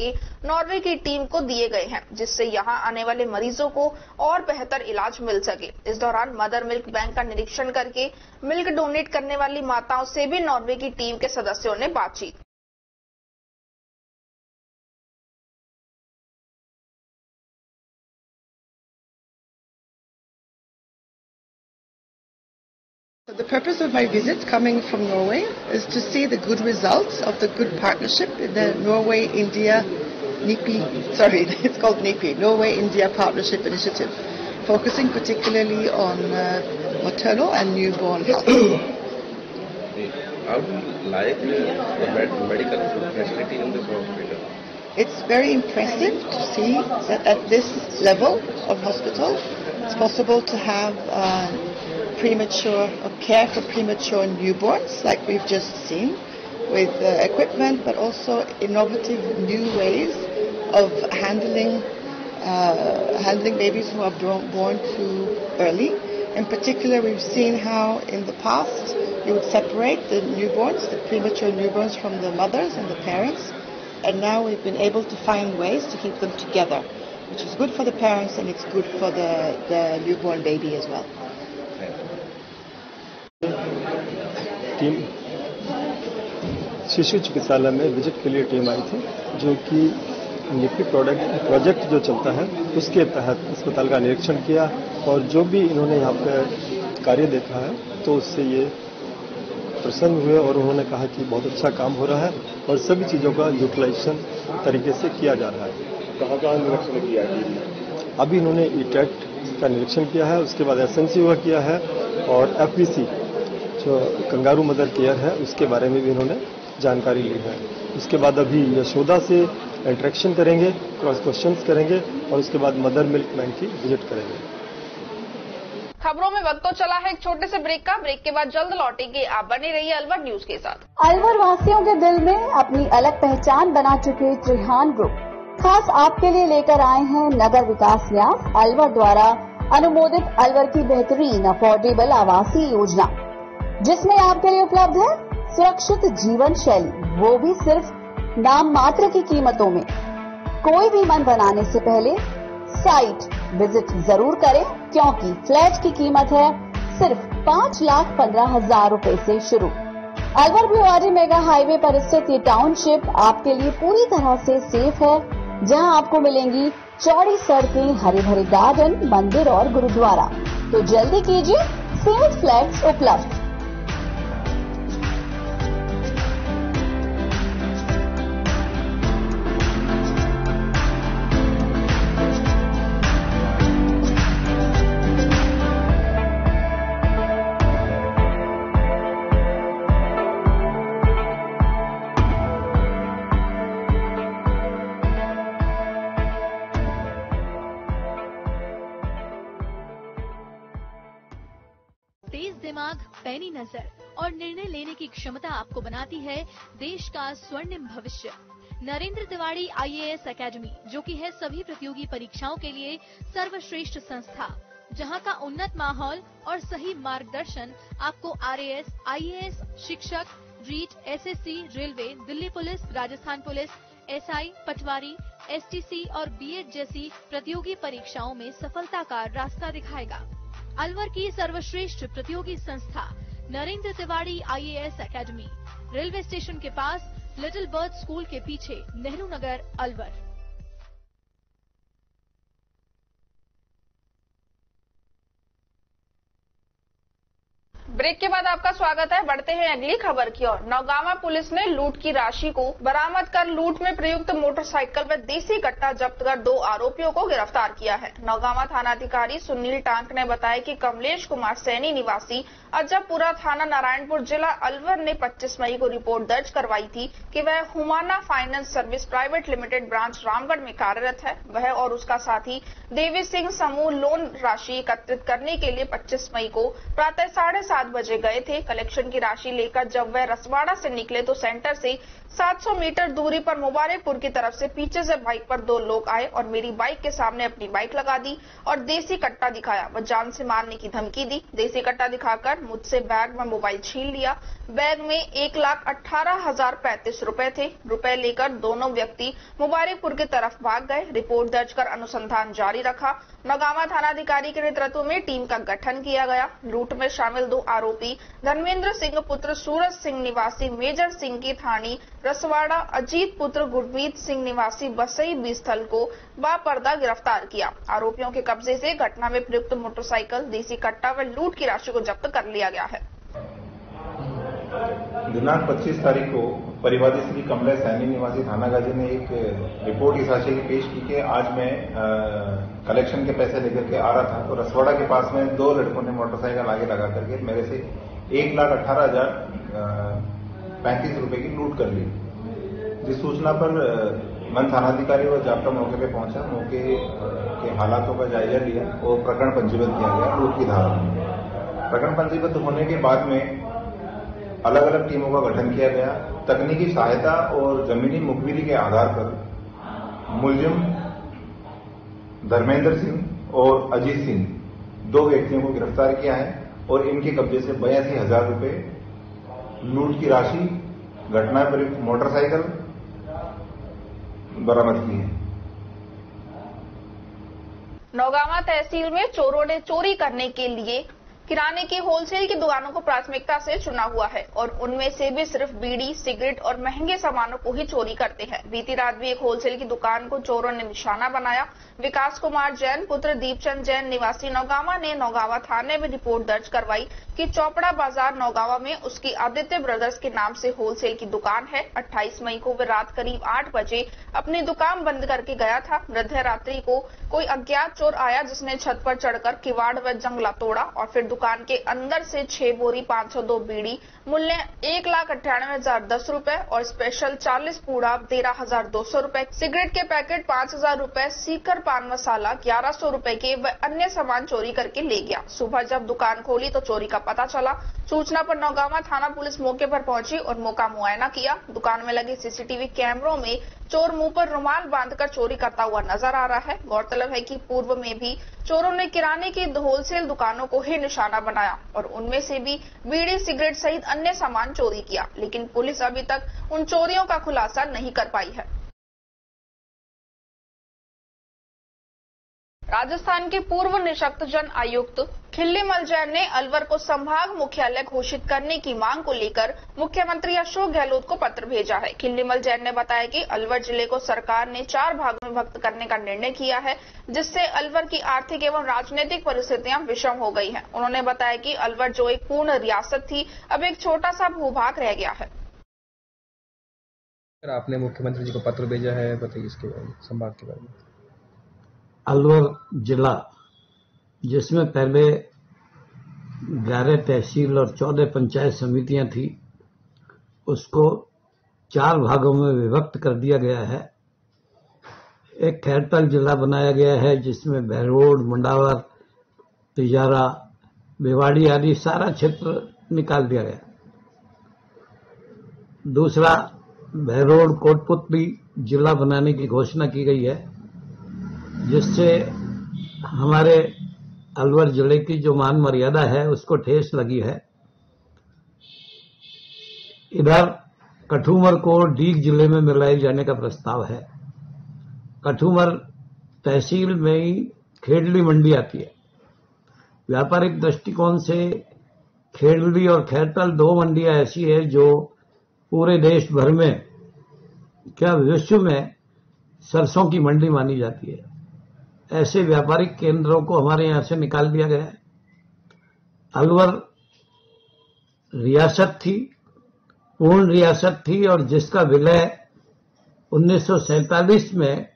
नॉर्वे की टीम को दिए गए हैं, जिससे यहां आने वाले मरीजों को और बेहतर इलाज मिल सके। इस दौरान मदर मिल्क बैंक का निरीक्षण करके मिल्क डोनेट करने वाली माताओं से भी नॉर्वे की टीम के सदस्यों ने बातचीत। The purpose of my visit coming from Norway is to see the good results of the good partnership in the Norway-India it's called NIPI, Norway-India Partnership Initiative, focusing particularly on maternal and newborn health. How do you like the medical facility in this hospital? It's very impressive to see that at this level of hospital, it's possible to have care for premature newborns, like we've just seen, with equipment, but also innovative new ways of handling babies who are born too early. In particular, we've seen how in the past you would separate the newborns, the premature newborns, from the mothers and the parents, and now we've been able to find ways to keep them together, which is good for the parents and it's good for the newborn baby as well. Team शिशु चिकित्सालय में visit के लिए team आई थी, जो कि निपी project जो चलता है उसके तहत अस्पताल का निरीक्षण किया और जो भी इन्होंने यहाँ पे कार्य देखा है तो उससे ये प्रसन्न हुए और उन्होंने कहा कि बहुत अच्छा काम हो रहा है और सभी चीज़ों का यूटिलाइजेशन तरीके से किया जा रहा है। कहाँ निरीक्षण किया है? अभी इन्होंने ईटेट का निरीक्षण किया है, उसके बाद SNCO का किया है और FBC जो कंगारू मदर केयर है उसके बारे में भी इन्होंने जानकारी ली है। उसके बाद अभी यशोदा से इंटरेक्शन करेंगे, क्रॉस क्वेश्चंस करेंगे और उसके बाद मदर मिल्क बैंक की विजिट करेंगे। खबरों में वक्त तो चला है एक छोटे से ब्रेक का। ब्रेक के बाद जल्द लौटेंगे। आप बने रहिए अलवर न्यूज के साथ। अलवर वासियों के दिल में अपनी अलग पहचान बना चुके त्रिहान ग्रुप खास आपके लिए लेकर आए हैं नगर विकास न्यास अलवर द्वारा अनुमोदित अलवर की बेहतरीन अफोर्डेबल आवासीय योजना, जिसमें आपके लिए उपलब्ध है सुरक्षित जीवन शैली, वो भी सिर्फ नाम मात्र की कीमतों में। कोई भी मन बनाने से पहले साइट विजिट जरूर करें, क्योंकि फ्लैट की कीमत है सिर्फ 5,15,000 रुपए से शुरू। अलवर भिवाड़ी मेगा हाईवे पर स्थित ये टाउनशिप आपके लिए पूरी तरह से सेफ है, जहां आपको मिलेंगी चौड़ी सड़कें, हरे भरे गार्डन, मंदिर और गुरुद्वारा। तो जल्दी कीजिए, सीमित फ्लैट्स उपलब्ध। तेज दिमाग, पैनी नजर और निर्णय लेने की क्षमता आपको बनाती है देश का स्वर्णिम भविष्य। नरेंद्र तिवारी IAS एकेडमी, जो कि है सभी प्रतियोगी परीक्षाओं के लिए सर्वश्रेष्ठ संस्था, जहां का उन्नत माहौल और सही मार्गदर्शन आपको RAS, IAS, शिक्षक, REET, SSC, railway, Delhi police, Rajasthan police, SI, पटवारी, STC और B.Ed जैसी प्रतियोगी परीक्षाओं में सफलता का रास्ता दिखाएगा। अलवर की सर्वश्रेष्ठ प्रतियोगी संस्था Narendra Tiwari IAS academy, railway station के पास, लिटिल बर्ड स्कूल के पीछे, नेहरू नगर, अलवर। ब्रेक के बाद आपका स्वागत है। बढ़ते हैं अगली खबर की ओर। नौगामा पुलिस ने लूट की राशि को बरामद कर लूट में प्रयुक्त मोटरसाइकिल व देसी कट्टा जब्त कर 2 आरोपियों को गिरफ्तार किया है। नौगामा थानाधिकारी सुनील टांक ने बताया कि कमलेश कुमार सैनी निवासी अजबपुरा थाना नारायणपुर जिला अलवर ने 25 मई को रिपोर्ट दर्ज करवाई थी कि वह Humana finance service private limited branch Ramgarh में कार्यरत है। वह और उसका साथी देवी सिंह समूह लोन राशि एकत्रित करने के लिए 25 मई को प्रातः 7:30 7 बजे गए थे। कलेक्शन की राशि लेकर जब वह रसवाड़ा से निकले तो सेंटर से 700 मीटर दूरी पर मुबारकपुर की तरफ से पीछे से बाइक पर 2 लोग आए और मेरी बाइक के सामने अपनी बाइक लगा दी और देसी कट्टा दिखाया व जान से मारने की धमकी दी। देसी कट्टा दिखाकर मुझसे बैग में मोबाइल छीन लिया। बैग में 1,18,035 रुपए थे। रुपए लेकर दोनों व्यक्ति मुबारकपुर की तरफ भाग गए। रिपोर्ट दर्ज कर अनुसंधान जारी रखा। नौगावा थानाधिकारी के नेतृत्व में टीम का गठन किया गया। लूट में शामिल 2 आरोपी धर्मेंद्र सिंह पुत्र सूरज सिंह निवासी मेजर सिंह की थानी रसवाड़ा, अजीत पुत्र गुरमीत सिंह निवासी बसई बीस्थल को बापर्दा गिरफ्तार किया। आरोपियों के कब्जे से घटना में प्रयुक्त मोटरसाइकिल, देसी कट्टा व लूट की राशि को जब्त कर लिया गया है। दिनांक 25 तारीख को परिवादी श्री कमला सैनी निवासी थाना गाजी ने एक रिपोर्ट इस आशय की पेश की कि आज मैं कलेक्शन के पैसे लेकर के आ रहा था तो रसवाड़ा के पास में 2 लड़कों ने मोटरसाइकिल आगे लगा करके मेरे से 1,18,035 रुपए की लूट कर ली। जिस सूचना पर मन थानाधिकारी व जाब्ता मौके पर पहुंचा, मौके के हालातों का जायजा लिया और प्रकरण पंजीबद्ध किया गया लूट की धारा में। प्रकरण पंजीबद्ध होने के बाद में अलग अलग टीमों का गठन किया गया। तकनीकी सहायता और जमीनी मुखबिरी के आधार पर मुलजिम धर्मेंद्र सिंह और अजीत सिंह 2 व्यक्तियों को गिरफ्तार किया है और इनके कब्जे से 82,000 रुपए लूट की राशि, घटना पर मोटरसाइकिल बरामद की है। नौगावा तहसील में चोरों ने चोरी करने के लिए किराने की होलसेल की दुकानों को प्राथमिकता से चुना हुआ है और उनमें से भी सिर्फ बीड़ी, सिगरेट और महंगे सामानों को ही चोरी करते हैं। बीती रात भी एक होलसेल की दुकान को चोरों ने निशाना बनाया। विकास कुमार जैन पुत्र दीपचंद जैन निवासी नौगावा ने नौगावा थाने में रिपोर्ट दर्ज करवाई कि चौपड़ा बाजार नौगावा में उसकी आदित्य ब्रदर्स के नाम से होलसेल की दुकान है। 28 मई को वे रात करीब 8 बजे अपनी दुकान बंद करके गया था। मध्य रात्रि को कोई अज्ञात चोर आया जिसने छत पर चढ़कर किवाड़ व जंगला तोड़ा और फिर दुकान के अंदर से 6 बोरी 502 बीड़ी मूल्य 1,98,010 रुपए और स्पेशल 40 पूड़ा 13,200 रुपए, सिगरेट के पैकेट 5,000 रुपए, सीकर पान मसाला 1,100 रुपए के व अन्य सामान चोरी करके ले गया। सुबह जब दुकान खोली तो चोरी का पता चला। सूचना पर नौगावा थाना पुलिस मौके पर पहुंची और मौका मुआयना किया। दुकान में लगे सीसीटीवी कैमरों में चोर मुंह पर रुमाल बांधकर चोरी करता हुआ नजर आ रहा है। गौरतलब है कि पूर्व में भी चोरों ने किराने की होलसेल दुकानों को ही निशाना बनाया और उनमें से भी बीड़ी, सिगरेट सहित अन्य सामान चोरी किया, लेकिन पुलिस अभी तक उन चोरियों का खुलासा नहीं कर पाई है। राजस्थान के पूर्व निःशक्त जन आयुक्त खिल्लीमल जैन ने अलवर को संभाग मुख्यालय घोषित करने की मांग को लेकर मुख्यमंत्री अशोक गहलोत को पत्र भेजा है। खिल्लीमल जैन ने बताया कि अलवर जिले को सरकार ने 4 भागों में विभक्त करने का निर्णय किया है, जिससे अलवर की आर्थिक एवं राजनीतिक परिस्थितियां विषम हो गई हैं। उन्होंने बताया कि अलवर जो एक पूर्ण रियासत थी, अब एक छोटा सा भूभाग रह गया है। आपने मुख्यमंत्री जी को पत्र भेजा है, बताइए इसके बारे में, संभाग के बारे में। अलवर जिला जिसमें पहले 11 तहसील और 14 पंचायत समितियां थी, उसको 4 भागों में विभक्त कर दिया गया है। एक खैरतल जिला बनाया गया है जिसमें बहरोड, मंडावर, तिजारा, भिवाड़ी आदि सारा क्षेत्र निकाल दिया गया। दूसरा बहरोड कोटपुतली जिला बनाने की घोषणा की गई है, जिससे हमारे अलवर जिले की जो मान मर्यादा है उसको ठेस लगी है। इधर कठूमर को डीग जिले में मिलाए जाने का प्रस्ताव है। कठूमर तहसील में ही खेड़ली मंडी आती है। व्यापारिक दृष्टिकोण से खेड़ली और खैरतल 2 मंडियां ऐसी है जो पूरे देश भर में, क्या विश्व में सरसों की मंडी मानी जाती है। ऐसे व्यापारिक केंद्रों को हमारे यहां से निकाल दिया गया है। अलवर रियासत थी, पूर्ण रियासत थी और जिसका विलय 1947 में,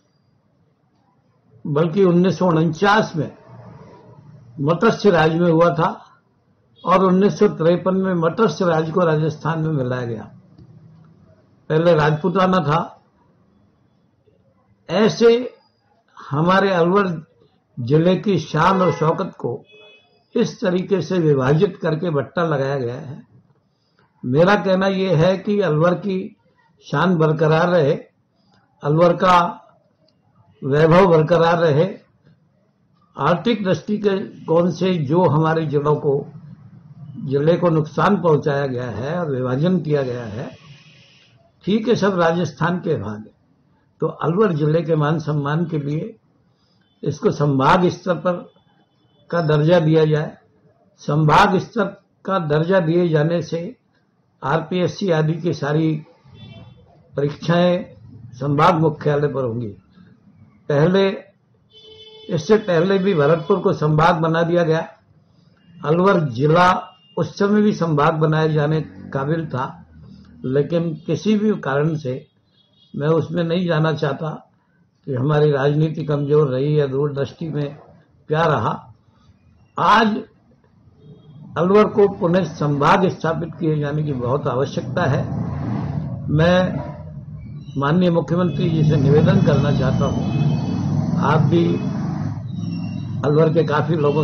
बल्कि 1949 में मत्स्य राज में हुआ था और 1953 में मत्स्य राज को राजस्थान में मिलाया गया। पहले राजपूताना था। ऐसे हमारे अलवर जिले की शान और शौकत को इस तरीके से विभाजित करके बट्टा लगाया गया है। मेरा कहना यह है कि अलवर की शान बरकरार रहे, अलवर का वैभव बरकरार रहे। आर्थिक दृष्टिकोण से जो हमारे जिले को नुकसान पहुंचाया गया है और विभाजन किया गया है, ठीक है, सब राजस्थान के भाग है, तो अलवर जिले के मान सम्मान के लिए इसको संभाग स्तर पर का दर्जा दिया जाए। संभाग स्तर का दर्जा दिए जाने से आरपीएससी आदि की सारी परीक्षाएं संभाग मुख्यालय पर होंगी। इससे पहले भी भरतपुर को संभाग बना दिया गया। अलवर जिला उस समय भी संभाग बनाए जाने काबिल था, लेकिन किसी भी कारण से मैं उसमें नहीं जाना चाहता कि हमारी राजनीति कमजोर रही या दूरदृष्टि में क्या रहा। आज अलवर को पुनः संभाग स्थापित किए जाने की बहुत आवश्यकता है। मैं माननीय मुख्यमंत्री जी से निवेदन करना चाहता हूं, आप भी अलवर के काफी लोगों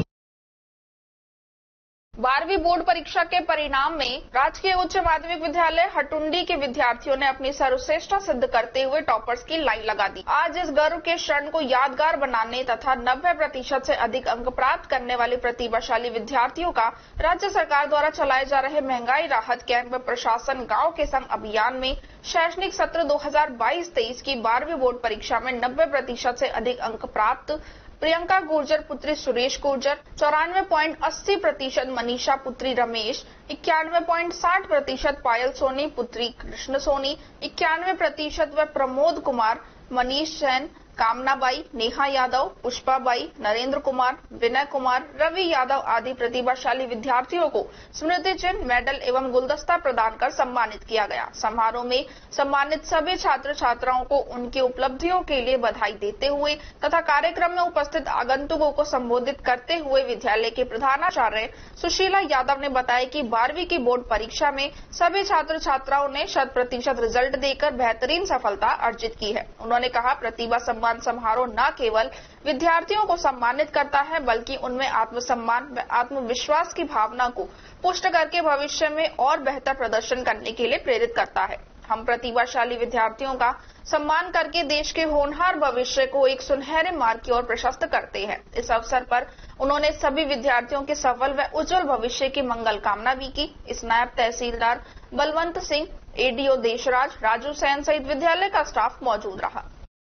12वीं बोर्ड परीक्षा के परिणाम में राजकीय उच्च माध्यमिक विद्यालय हटुंडी के विद्यार्थियों ने अपनी सर्वश्रेष्ठता सिद्ध करते हुए टॉपर्स की लाइन लगा दी। आज इस गर्व के क्षण को यादगार बनाने तथा 90% से अधिक अंक प्राप्त करने वाले प्रतिभाशाली विद्यार्थियों का राज्य सरकार द्वारा चलाए जा रहे महंगाई राहत कैंप में प्रशासन गांव के संग अभियान में शैक्षणिक सत्र 2022-23 की 12वीं बोर्ड परीक्षा में 90% से अधिक अंक प्राप्त प्रियंका गुर्जर पुत्री सुरेश गुर्जर, 94.80% मनीषा पुत्री रमेश, 91.60% पायल सोनी पुत्री कृष्ण सोनी, 91% व प्रमोद कुमार, मनीष जैन, कामनाबाई, नेहा यादव, पुष्पाबाई, नरेंद्र कुमार, विनय कुमार, रवि यादव आदि प्रतिभाशाली विद्यार्थियों को स्मृति चिन्ह, मेडल एवं गुलदस्ता प्रदान कर सम्मानित किया गया। समारोह में सम्मानित सभी छात्र छात्राओं को उनकी उपलब्धियों के लिए बधाई देते हुए तथा कार्यक्रम में उपस्थित आगंतुकों को संबोधित करते हुए विद्यालय के प्रधानाचार्य सुशीला यादव ने बताया कि 12वीं की बोर्ड परीक्षा में सभी छात्र छात्राओं ने 100% रिजल्ट देकर बेहतरीन सफलता अर्जित की है। उन्होंने कहा, प्रतिभा सम्मान समारोह न केवल विद्यार्थियों को सम्मानित करता है, बल्कि उनमें आत्मसम्मान व आत्मविश्वास की भावना को पुष्ट करके भविष्य में और बेहतर प्रदर्शन करने के लिए प्रेरित करता है। हम प्रतिभाशाली विद्यार्थियों का सम्मान करके देश के होनहार भविष्य को एक सुनहरे मार्ग की ओर प्रशस्त करते हैं। इस अवसर पर उन्होंने सभी विद्यार्थियों के सफल व उज्जवल भविष्य की मंगल कामना भी की। इस नायब तहसीलदार बलवंत सिंह, एडीओ देशराज, राजू सैन सहित विद्यालय का स्टाफ मौजूद रहा।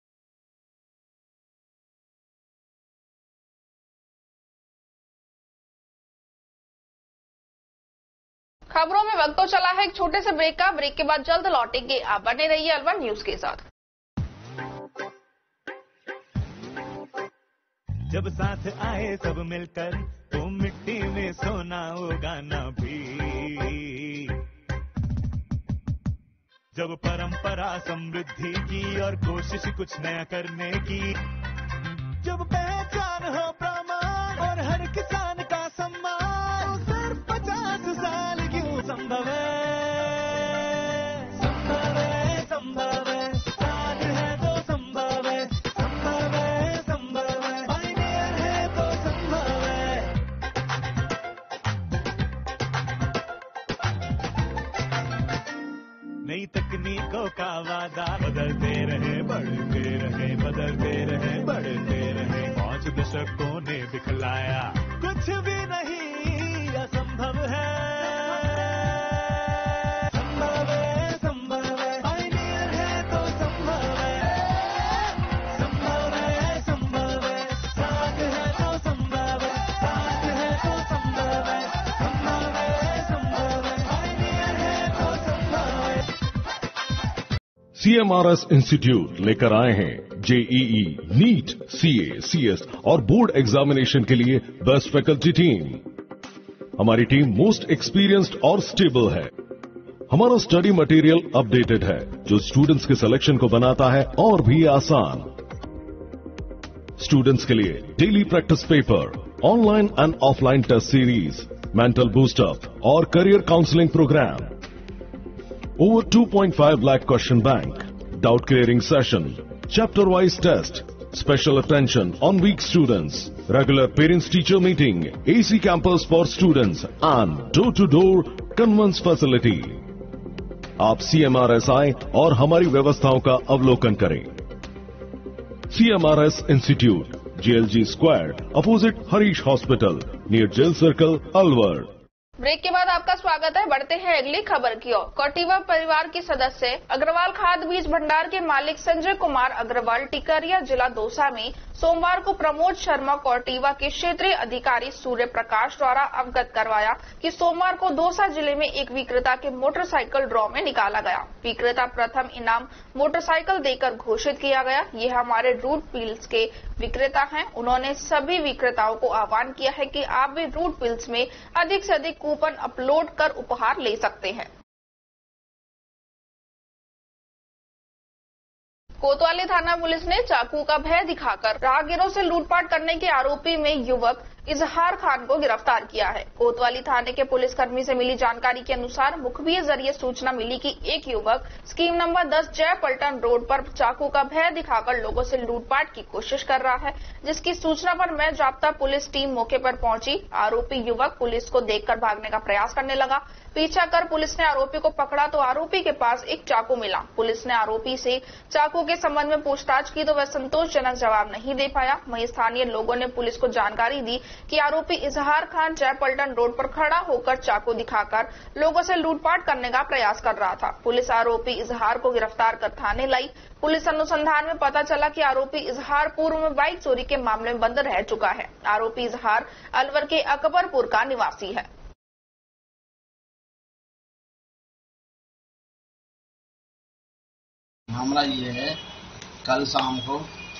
खबरों में वक्त तो चला है एक छोटे से ब्रेक का। ब्रेक के बाद जल्द लौटेंगे। आप बने रहिए अलवर न्यूज के साथ। जब साथ आए सब मिलकर तो मिट्टी में सोना उगाना भी, जब परंपरा समृद्धि की और कोशिश कुछ नया करने की, जब पहचान हो प्रमाण और हर किसान का सम्मान, सिर्फ 50 साल संभव है, संभव है, साथ है तो संभव है, संभव है, संभव है, पायनियर है तो संभव है। नई तकनीकों का वादा बदलते रहे, बढ़ते रहे, बदलते रहे, बढ़ते रहे। 5 दशकों ने दिखलाया कुछ भी नहीं असंभव है। CMRS इंस्टीट्यूट लेकर आए हैं जेईई, नीट, सीए, सीएस और बोर्ड एग्जामिनेशन के लिए बेस्ट फैकल्टी टीम। हमारी टीम मोस्ट एक्सपीरियंस्ड और स्टेबल है। हमारा स्टडी मटेरियल अपडेटेड है, जो स्टूडेंट्स के सिलेक्शन को बनाता है और भी आसान। स्टूडेंट्स के लिए daily practice paper, online and offline test series, mental boost up और career counselling programme. Over 2.5 lakh question bank, doubt clearing session, chapter wise test, special attention on weak students, regular parents-teacher meeting, AC campus for students and door-to-door conveyance facility. आप CMRS आए और हमारी व्यवस्थाओं का अवलोकन करें। CMRS institute, JLG square, opposite Harish hospital, near jail circle, Alwar. Break के बाद आपका स्वागत है। बढ़ते हैं अगली खबर की ओर। कौटिवा परिवार के सदस्य अग्रवाल खाद बीज भंडार के मालिक संजय कुमार अग्रवाल टिकरिया जिला दौसा में सोमवार को प्रमोद शर्मा कौटिवा के क्षेत्रीय अधिकारी सूर्य प्रकाश द्वारा अवगत करवाया कि सोमवार को दौसा जिले में एक विक्रेता के मोटरसाइकिल ड्रॉ में निकाला गया। विक्रेता प्रथम इनाम मोटरसाइकिल देकर घोषित किया गया। ये हमारे रूट पिल्स के विक्रेता हैं। उन्होंने सभी विक्रेताओं को आह्वान किया है कि आप भी रूट पिल्स में अधिक से अधिक कूपन अपलोड कर उपहार ले सकते हैं। कोतवाली थाना पुलिस ने चाकू का भय दिखाकर राहगीरों से लूटपाट करने के आरोपी में युवक इजहार खान को गिरफ्तार किया है। कोतवाली थाने के पुलिसकर्मी से मिली जानकारी के अनुसार मुखबिर जरिए सूचना मिली कि एक युवक स्कीम नंबर 10 जय पलटन रोड पर चाकू का भय दिखाकर लोगों से लूटपाट की कोशिश कर रहा है, जिसकी सूचना पर मैं जाब्ता पुलिस टीम मौके पर पहुंची। आरोपी युवक पुलिस को देखकर भागने का प्रयास करने लगा। पीछा कर पुलिस ने आरोपी को पकड़ा तो आरोपी के पास एक चाकू मिला। पुलिस ने आरोपी से चाकू के संबंध में पूछताछ की तो वह संतोषजनक जवाब नहीं दे पाया। वहीं स्थानीय लोगों ने पुलिस को जानकारी दी कि आरोपी इजहार खान जय पलटन रोड पर खड़ा होकर चाकू दिखाकर लोगों से लूटपाट करने का प्रयास कर रहा था। पुलिस आरोपी इजहार को गिरफ्तार कर थाने लाई। पुलिस अनुसंधान में पता चला कि आरोपी इजहार पूर्व में बाइक चोरी के मामले में बंद रह चुका है। आरोपी इजहार अलवर के अकबरपुर का निवासी है। मामला ये है, कल शाम को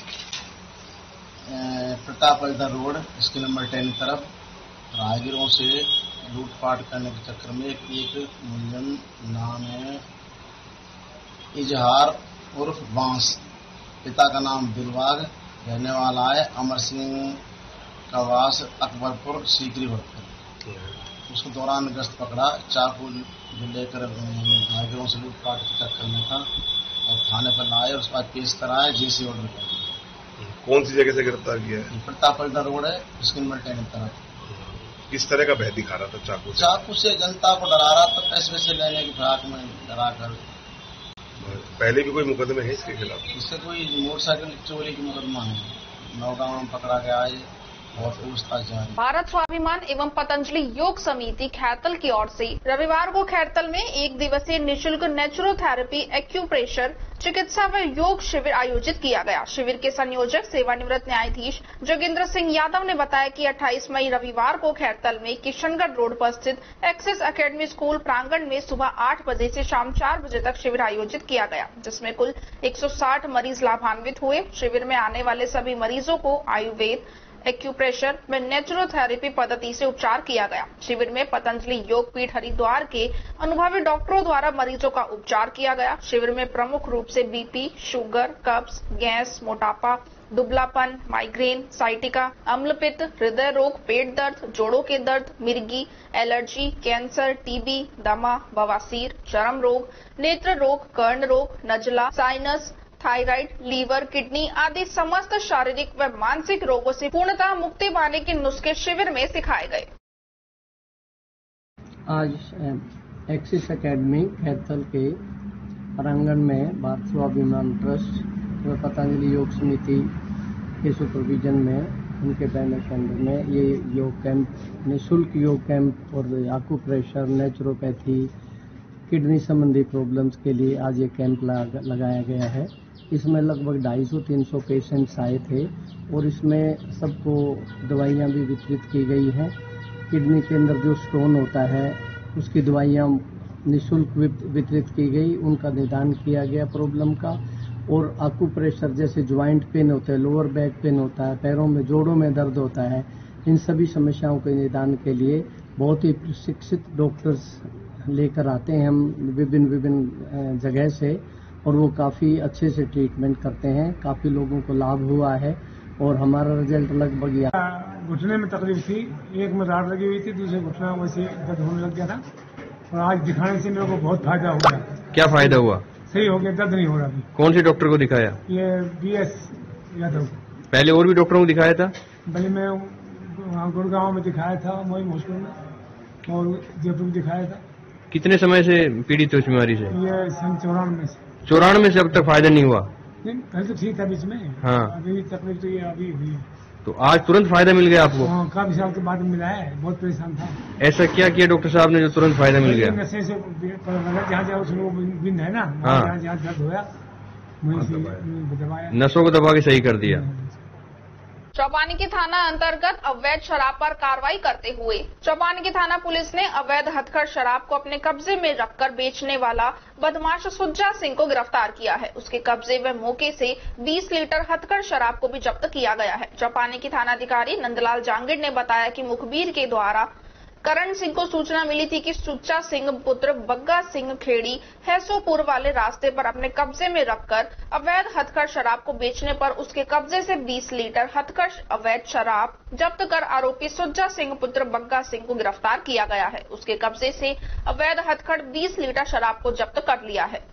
प्रतापगढ़ रोड इसके नंबर 10 तरफ राहगीरों से लूटपाट करने के चक्कर में एक मुलजिम नाम है इजहार उर्फ बांस, पिता का नाम दिलबाग, रहने वाला है अमर सिंह का वास अकबरपुर सीकरी वर्कर। उसके दौरान गश्त पकड़ा, चाकू लेकर राहगीरों से लूटपाट के चक्कर में था और थाने पर लाए। उसके बाद पेश कराया, जेसी ऑर्डर कर दिया। कौन सी जगह से गिरफ्तार किया है? प्रतापगढ़ रोड है, इसके नंबर 10 तरफ। किस तरह का भय दिखा रहा था? चाकू से जनता को डरा रहा था, पैसे वैसे लेने की फिराक में डराकर। पहले भी कोई मुकदमे है इसके खिलाफ? इससे कोई मोटरसाइकिल चोरी की मुकदमा है, नौगांव में पकड़ा गया है और पूछताछ जारी। भारत स्वाभिमान एवं पतंजलि योग समिति खैरतल की ओर से रविवार को खैरतल में एक दिवसीय निःशुल्क नेचुरोथेरेपी, एक्यूप्रेशर, चिकित्सा व योग शिविर आयोजित किया गया। शिविर के संयोजक सेवानिवृत्त न्यायाधीश जोगेंद्र सिंह यादव ने बताया कि 28 मई रविवार को खैरतल में किशनगढ़ रोड पर स्थित एक्सिस एकेडमी स्कूल प्रांगण में सुबह 8 बजे से शाम 4 बजे तक शिविर आयोजित किया गया, जिसमें कुल 160 मरीज लाभान्वित हुए। शिविर में आने वाले सभी मरीजों को आयुर्वेद, एक्यूप्रेशर में नेचुरोथेरेपी पद्धति से उपचार किया गया। शिविर में पतंजलि योग पीठ हरिद्वार के अनुभवी डॉक्टरों द्वारा मरीजों का उपचार किया गया। शिविर में प्रमुख रूप से बीपी, शुगर, कब्ज, गैस, मोटापा, दुबलापन, माइग्रेन, साइटिका, अम्लपित्त, हृदय रोग, पेट दर्द, जोड़ों के दर्द, मिर्गी, एलर्जी, कैंसर, टीबी, दमा, बवासीर, चर्म रोग, नेत्र रोग, कर्ण रोग, नजला, साइनस, थायराइड, लीवर, किडनी आदि समस्त शारीरिक व मानसिक रोगों से पूर्णतः मुक्ति पाने के नुस्खे शिविर में सिखाए गए। आज एक्सिस एकेडमी खैरतल के प्रांगण में भारत स्वाभिमान ट्रस्ट व पतंजलि योग समिति के सुपरविजन में उनके बैनर के अंदर में ये योग कैंप, निःशुल्क योग कैंप और एक्यूप्रेशर, नेचुरोपैथी, किडनी संबंधी प्रॉब्लम्स के लिए आज ये कैंप लगाया गया है। इसमें लगभग 250-300 पेशेंट्स आए थे और इसमें सबको दवाइयाँ भी वितरित की गई हैं। किडनी के अंदर जो स्टोन होता है उसकी दवाइयाँ निःशुल्क वितरित की गई, उनका निदान किया गया प्रॉब्लम का। और एक्यूप्रेशर जैसे ज्वाइंट पेन होता है, लोअर बैक पेन होता है, पैरों में जोड़ों में दर्द होता है, इन सभी समस्याओं के निदान के लिए बहुत ही प्रशिक्षित डॉक्टर्स लेकर आते हैं हम विभिन्न जगह से और वो काफ़ी अच्छे से ट्रीटमेंट करते हैं। काफ़ी लोगों को लाभ हुआ है और हमारा रिजल्ट लगभग घुटने में तकलीफ थी, एक में राड लगी हुई थी, दूसरे घुटना वैसे दर्द होने लग गया था और आज दिखाने से मेरे को बहुत फायदा हुआ। क्या फायदा हुआ? सही हो गया, दर्द नहीं हो रहा। कौन से डॉक्टर को दिखाया? ये BS यादव। पहले और भी डॉक्टरों को दिखाया था? पहले मैं गुड़गांव में दिखाया था, मोइन हॉस्पिटल में, और जयपुर में दिखाया था। कितने समय से पीड़ित हो इस बीमारी से? ये सन 94 से। 94 से अब तक फायदा नहीं हुआ? पहले तो ठीक था बीच में। हाँ। अभी तकलीफ तो ये अभी हुई है। तो आज तुरंत फायदा मिल गया आपको? हाँ, काफी साल के बाद मिला है, बहुत परेशान था। ऐसा क्या किया डॉक्टर साहब ने जो तुरंत फायदा मिल गया? नशे से जहाँ जहाँ उसको बिंद है ना, हाँ, जहाँ दर्द होया वहीं से दबाया, नसों को दबा के सही कर दिया। चौपानी थाना अंतर्गत अवैध शराब पर कार्रवाई करते हुए चौपानी थाना पुलिस ने अवैध हथकढ़ शराब को अपने कब्जे में रखकर बेचने वाला बदमाश सुज्जा सिंह को गिरफ्तार किया है। उसके कब्जे व मौके से 20 लीटर हथकढ़ शराब को भी जब्त किया गया है। चौपानी की थानाधिकारी नंदलाल जांगिड़ ने बताया कि मुखबिर के द्वारा करण सिंह को सूचना मिली थी कि सुच्चा सिंह पुत्र बग्गा सिंह खेड़ी हैसोपुर वाले रास्ते पर अपने कब्जे में रखकर अवैध हथकढ़ शराब को बेचने पर उसके कब्जे से 20 लीटर हथकढ़ अवैध शराब जब्त कर आरोपी सुच्चा सिंह पुत्र बग्गा सिंह को गिरफ्तार किया गया है। उसके कब्जे से अवैध हथकढ़ 20 लीटर शराब को जब्त कर लिया है।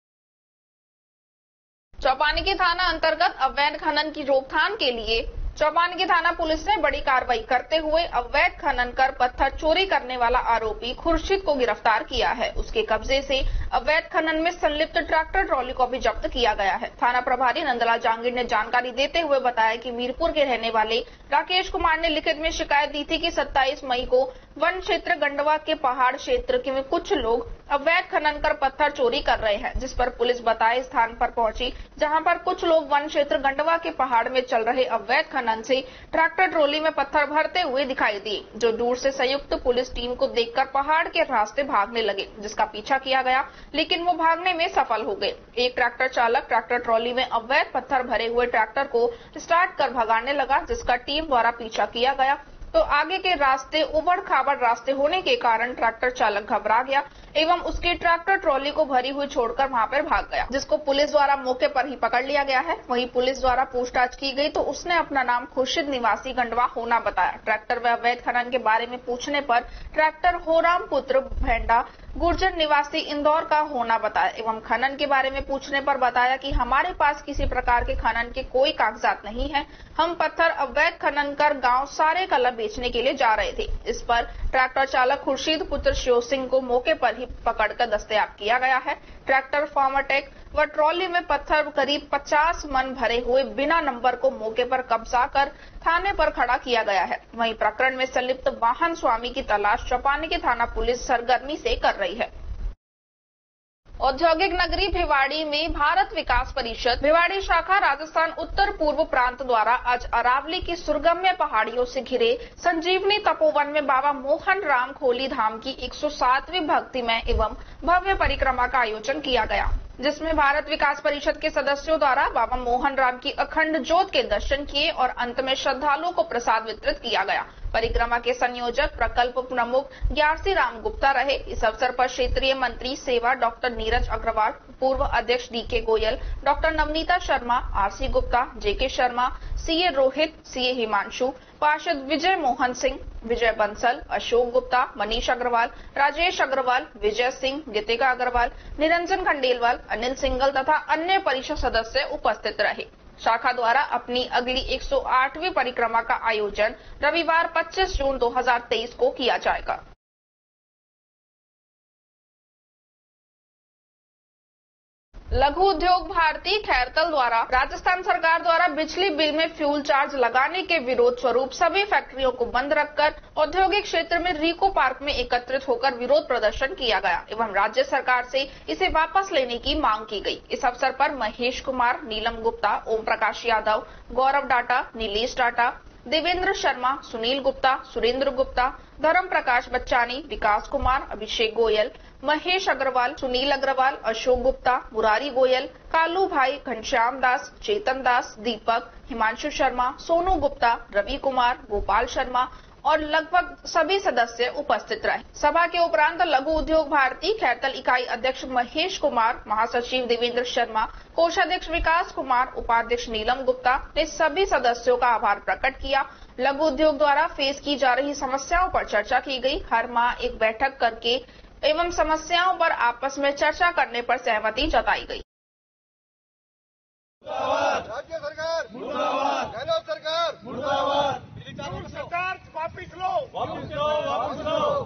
चौपानी की थाना अंतर्गत अवैध खनन की रोकथाम के लिए चौपानी की थाना पुलिस ने बड़ी कार्रवाई करते हुए अवैध खनन कर पत्थर चोरी करने वाला आरोपी खुर्शीद को गिरफ्तार किया है। उसके कब्जे से अवैध खनन में संलिप्त ट्रैक्टर ट्रॉली को भी जब्त किया गया है। थाना प्रभारी नंदलाल जांगिड़ ने जानकारी देते हुए बताया कि मीरपुर के रहने वाले राकेश कुमार ने लिखित में शिकायत दी थी कि 27 मई को वन क्षेत्र गंडवा के पहाड़ क्षेत्र में कुछ लोग अवैध खनन कर पत्थर चोरी कर रहे हैं, जिस पर पुलिस बताए स्थान पर पहुंची, जहां पर कुछ लोग वन क्षेत्र गंडवा के पहाड़ में चल रहे अवैध खनन से ट्रैक्टर ट्रॉली में पत्थर भरते हुए दिखाई दिए, जो दूर से संयुक्त पुलिस टीम को देखकर पहाड़ के रास्ते भागने लगे, जिसका पीछा किया गया, लेकिन वो भागने में सफल हो गए। एक ट्रैक्टर चालक ट्रैक्टर ट्रॉली में अवैध पत्थर भरे हुए ट्रैक्टर को स्टार्ट कर भगाने लगा, जिसका टीम द्वारा पीछा किया गया तो आगे के रास्ते उबड़ खाबड़ रास्ते होने के कारण ट्रैक्टर चालक घबरा गया एवं उसकी ट्रैक्टर ट्रॉली को भरी हुई छोड़कर वहां पर भाग गया, जिसको पुलिस द्वारा मौके पर ही पकड़ लिया गया है। वहीं पुलिस द्वारा पूछताछ की गई तो उसने अपना नाम खुर्शीद निवासी गंडवा होना बताया। ट्रैक्टर व अवैध खनन के बारे में पूछने पर ट्रैक्टर होराम पुत्र भेंडा गुर्जर निवासी इंदौर का होना बताया एवं खनन के बारे में पूछने पर बताया कि हमारे पास किसी प्रकार के खनन के कोई कागजात नहीं है, हम पत्थर अवैध खनन कर गांव सारे कला बेचने के लिए जा रहे थे। इस पर ट्रैक्टर चालक खुर्शीद पुत्र शिव सिंह को मौके पर ही पकड़कर दस्तयाब किया गया है। ट्रैक्टर फार्माटेक व ट्रॉली में पत्थर करीब 50 मन भरे हुए बिना नंबर को मौके पर कब्जा कर थाने पर खड़ा किया गया है। वहीं प्रकरण में संलिप्त वाहन स्वामी की तलाश चौपानी की थाना पुलिस सरगर्मी से कर रही है। औद्योगिक नगरी भिवाड़ी में भारत विकास परिषद भिवाड़ी शाखा राजस्थान उत्तर पूर्व प्रांत द्वारा आज अरावली की सुरगम्य पहाड़ियों से घिरे संजीवनी तपोवन में बाबा मोहन राम खोली धाम की 107वीं भक्तिमय एवं भव्य परिक्रमा का आयोजन किया गया, जिसमें भारत विकास परिषद के सदस्यों द्वारा बाबा मोहन राम की अखंड ज्योत के दर्शन किए और अंत में श्रद्धालुओं को प्रसाद वितरित किया गया। परिक्रमा के संयोजक प्रकल्प प्रमुख ग्यारसी राम गुप्ता रहे। इस अवसर पर क्षेत्रीय मंत्री सेवा डॉक्टर नीरज अग्रवाल, पूर्व अध्यक्ष DK Goyal, doctor Navneeta Sharma, RC Gupta, JK Sharma, CA Rohit, CA Himanshu, पार्षद विजय मोहन सिंह, विजय बंसल, अशोक गुप्ता, मनीष अग्रवाल, राजेश अग्रवाल, विजय सिंह, गीतिका अग्रवाल, निरंजन खंडेलवाल, अनिल सिंगल तथा अन्य परिषद सदस्य उपस्थित रहे। शाखा द्वारा अपनी अगली 108वीं परिक्रमा का आयोजन रविवार 25 जून 2023 को किया जाएगा। लघु उद्योग भारती खैरतल द्वारा राजस्थान सरकार द्वारा बिजली बिल में फ्यूल चार्ज लगाने के विरोध स्वरूप सभी फैक्ट्रियों को बंद रखकर औद्योगिक क्षेत्र में रीको पार्क में एकत्रित होकर विरोध प्रदर्शन किया गया एवं राज्य सरकार से इसे वापस लेने की मांग की गई। इस अवसर पर महेश कुमार, नीलम गुप्ता, ओम प्रकाश यादव, गौरव डाटा, नीलेश डाटा, देवेंद्र शर्मा, सुनील गुप्ता, सुरेंद्र गुप्ता, धर्म प्रकाश बच्चानी, विकास कुमार, अभिषेक गोयल, महेश अग्रवाल, सुनील अग्रवाल, अशोक गुप्ता, मुरारी गोयल, कालू भाई, घनश्याम दास, चेतन दास, दीपक, हिमांशु शर्मा, सोनू गुप्ता, रवि कुमार, गोपाल शर्मा और लगभग सभी सदस्य उपस्थित रहे। सभा के उपरांत लघु उद्योग भारती खैरतल इकाई अध्यक्ष महेश कुमार, महासचिव देवेंद्र शर्मा, कोषाध्यक्ष विकास कुमार, उपाध्यक्ष नीलम गुप्ता ने सभी सदस्यों का आभार प्रकट किया। लघु उद्योग द्वारा फेस की जा रही समस्याओं पर चर्चा की गई। हर माह एक बैठक करके एवं समस्याओं पर आपस में चर्चा करने पर सहमति जताई गई। मुर्दाबाद। राज्य सरकार मुर्दाबाद। गहलोत सरकार मुर्दाबाद। सरकार वापिस लो, वापिस लो, वापिस लो।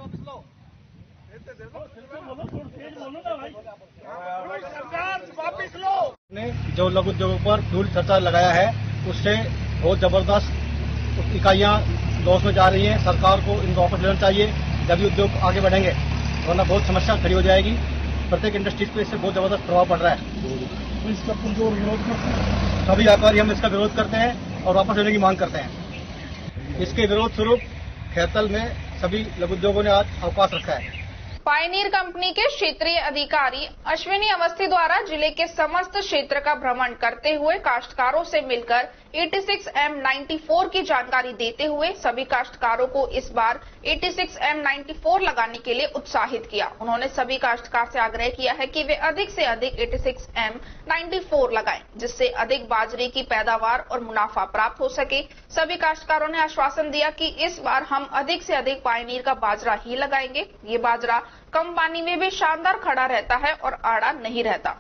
सरकार वापिस लो। ने जो लघु उद्योगों पर फ्यूल सरचार्ज लगाया है उससे बहुत जबरदस्त इकाइयां लॉस में जा रही हैं। सरकार को इनको वापस लेना चाहिए, जब उद्योग आगे बढ़ेंगे, वरना बहुत समस्या खड़ी हो जाएगी। प्रत्येक इंडस्ट्रीज पे इससे बहुत जबरदस्त प्रभाव पड़ रहा है। इसका पुरजोर विरोध करते हैं। सभी व्यापारी हम इसका विरोध करते हैं और वापस लेने की मांग करते हैं। इसके विरोध स्वरूप खैरतल में सभी लघु उद्योगों ने आज अवकाश रखा है। पायनीर कंपनी के क्षेत्रीय अधिकारी अश्विनी अवस्थी द्वारा जिले के समस्त क्षेत्र का भ्रमण करते हुए काश्तकारों से मिलकर 86M94 की जानकारी देते हुए सभी काश्तकारों को इस बार 86M94 लगाने के लिए उत्साहित किया। उन्होंने सभी काश्तकार से आग्रह किया है कि वे अधिक से अधिक 86M94 लगाएं, जिससे अधिक बाजरे की पैदावार और मुनाफा प्राप्त हो सके। सभी काश्तकारों ने आश्वासन दिया कि इस बार हम अधिक से अधिक पायनीर का बाजरा ही लगाएंगे। ये बाजरा कम पानी में भी शानदार खड़ा रहता है और आड़ा नहीं रहता।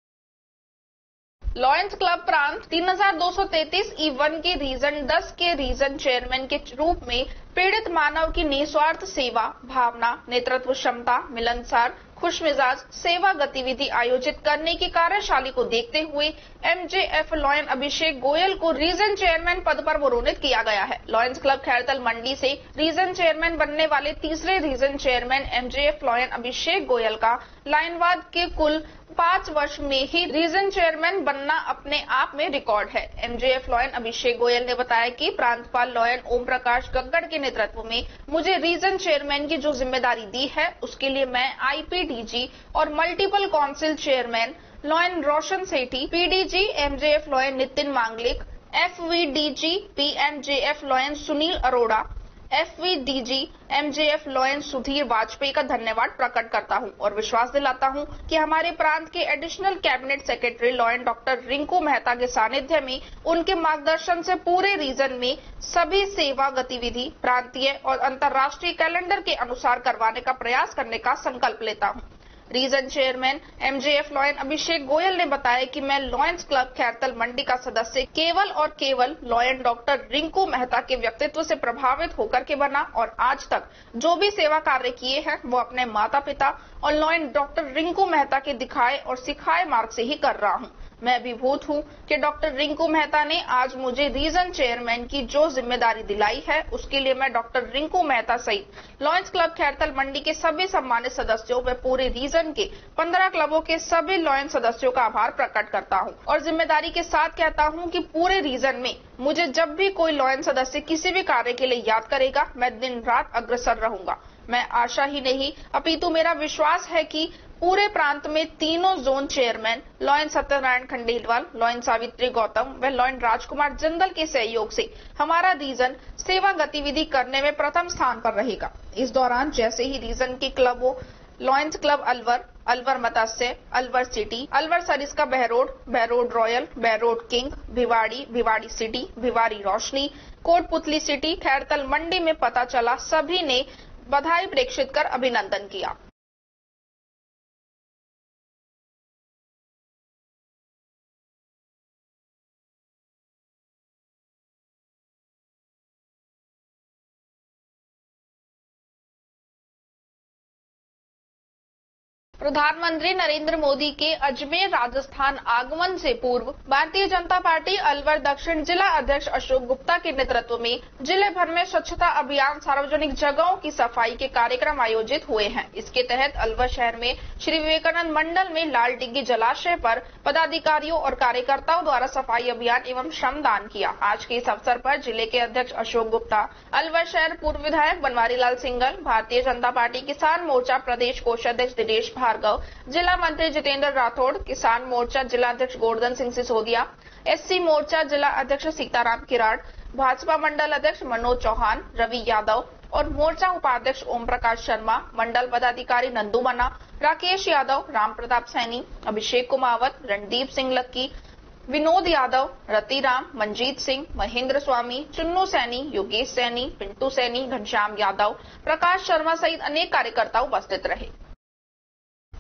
लॉयंस क्लब प्रांत 3233E1 के रीजन 10 के रीजन चेयरमैन के रूप में पीड़ित मानव की निस्वार्थ सेवा, भावना, नेतृत्व क्षमता, मिलनसार, खुशमिजाज सेवा गतिविधि आयोजित करने की कार्यशाली को देखते हुए MJF लॉयन अभिषेक गोयल को रीजन चेयरमैन पद पर मनोनीत किया गया है। लॉयंस क्लब खैरतल मंडी से रीजन चेयरमैन बनने वाले तीसरे region chairman MJF lion Abhishek Goyal का लाइनवाद के कुल 5 वर्ष में ही रीजन चेयरमैन बनना अपने आप में रिकॉर्ड है। MJF लॉयन अभिषेक गोयल ने बताया कि प्रांतपाल लॉयन ओम प्रकाश गग्गड़ के नेतृत्व में मुझे रीजन चेयरमैन की जो जिम्मेदारी दी है उसके लिए मैं IPDG और multiple council chairman lion Roshan Sethi, PDG MJF lion Nitin Manglik, FVDG PMJF lion Sunil Arora, FVDG MJF lion Sudhir Vajpayee का धन्यवाद प्रकट करता हूं और विश्वास दिलाता हूं कि हमारे प्रांत के additional cabinet secretary lion doctor Rinku Mehta के सानिध्य में उनके मार्गदर्शन से पूरे रीजन में सभी सेवा गतिविधि प्रांतीय और अंतर्राष्ट्रीय कैलेंडर के अनुसार करवाने का प्रयास करने का संकल्प लेता हूं। Region chairman MJF lion Abhishek Goyal ने बताया कि मैं लॉयंस क्लब खैरतल मंडी का सदस्य केवल और केवल लॉयन डॉक्टर रिंकू मेहता के व्यक्तित्व से प्रभावित होकर के बना और आज तक जो भी सेवा कार्य किए हैं वो अपने माता पिता और लॉयन डॉक्टर रिंकू मेहता के दिखाए और सिखाए मार्ग से ही कर रहा हूं। मैं अभिभूत हूं कि डॉक्टर रिंकू मेहता ने आज मुझे रीजन चेयरमैन की जो जिम्मेदारी दिलाई है उसके लिए मैं डॉक्टर रिंकू मेहता सहित लॉयंस क्लब खैरतल मंडी के सभी सम्मानित सदस्यों व पूरे रीजन के 15 क्लबों के सभी लॉयन सदस्यों का आभार प्रकट करता हूं और जिम्मेदारी के साथ कहता हूं कि पूरे रीजन में मुझे जब भी कोई लॉयन सदस्य किसी भी कार्य के लिए याद करेगा मैं दिन रात अग्रसर रहूंगा। मैं आशा ही नहीं अपितु मेरा विश्वास है कि पूरे प्रांत में तीनों zone chairman lion Satyanarayan Khandelwal, lion Savitri Gautam व लॉयन राजकुमार जिंदल के सहयोग से हमारा रीजन सेवा गतिविधि करने में प्रथम स्थान पर रहेगा। इस दौरान जैसे ही रीजन के क्लबों lions club Alwar, Alwar Matsya, Alwar city, Alwar Sariska Behror, Behror royal, Behror king, Bhiwadi, Bhiwadi city, Bhiwadi Roshni, Kotputli city, Khairthal मंडी में पता चला सभी ने बधाई प्रेषित कर अभिनंदन किया। प्रधानमंत्री नरेंद्र मोदी के अजमेर राजस्थान आगमन से पूर्व भारतीय जनता पार्टी अलवर दक्षिण जिला अध्यक्ष अशोक गुप्ता के नेतृत्व में जिले भर में स्वच्छता अभियान, सार्वजनिक जगहों की सफाई के कार्यक्रम आयोजित हुए हैं। इसके तहत अलवर शहर में श्री विवेकानंद मंडल में लाल डिग्गी जलाशय पर पदाधिकारियों और कार्यकर्ताओं द्वारा सफाई अभियान एवं श्रमदान किया। आज के इस अवसर पर जिले के अध्यक्ष अशोक गुप्ता, अलवर शहर पूर्व विधायक बनवारी लाल सिंघल, भारतीय जनता पार्टी किसान मोर्चा प्रदेश कोषाध्यक्ष दिनेश भार्गव, जिला मंत्री जितेंद्र राठौड़, किसान मोर्चा जिला अध्यक्ष गोवर्धन सिंह सिसोदिया, SC मोर्चा जिला अध्यक्ष सीताराम किराड़, भाजपा मंडल अध्यक्ष मनोज चौहान, रवि यादव और मोर्चा उपाध्यक्ष ओम प्रकाश शर्मा, मंडल पदाधिकारी नंदू मना, राकेश यादव, राम प्रताप सैनी, अभिषेक कुमावत, रणदीप सिंह लक्की, विनोद यादव, रतिराम, मंजीत सिंह, महेंद्र स्वामी, चुन्नू सैनी, योगेश सैनी, पिंटू सैनी, घनश्याम यादव, प्रकाश शर्मा सहित अनेक कार्यकर्ता उपस्थित रहे।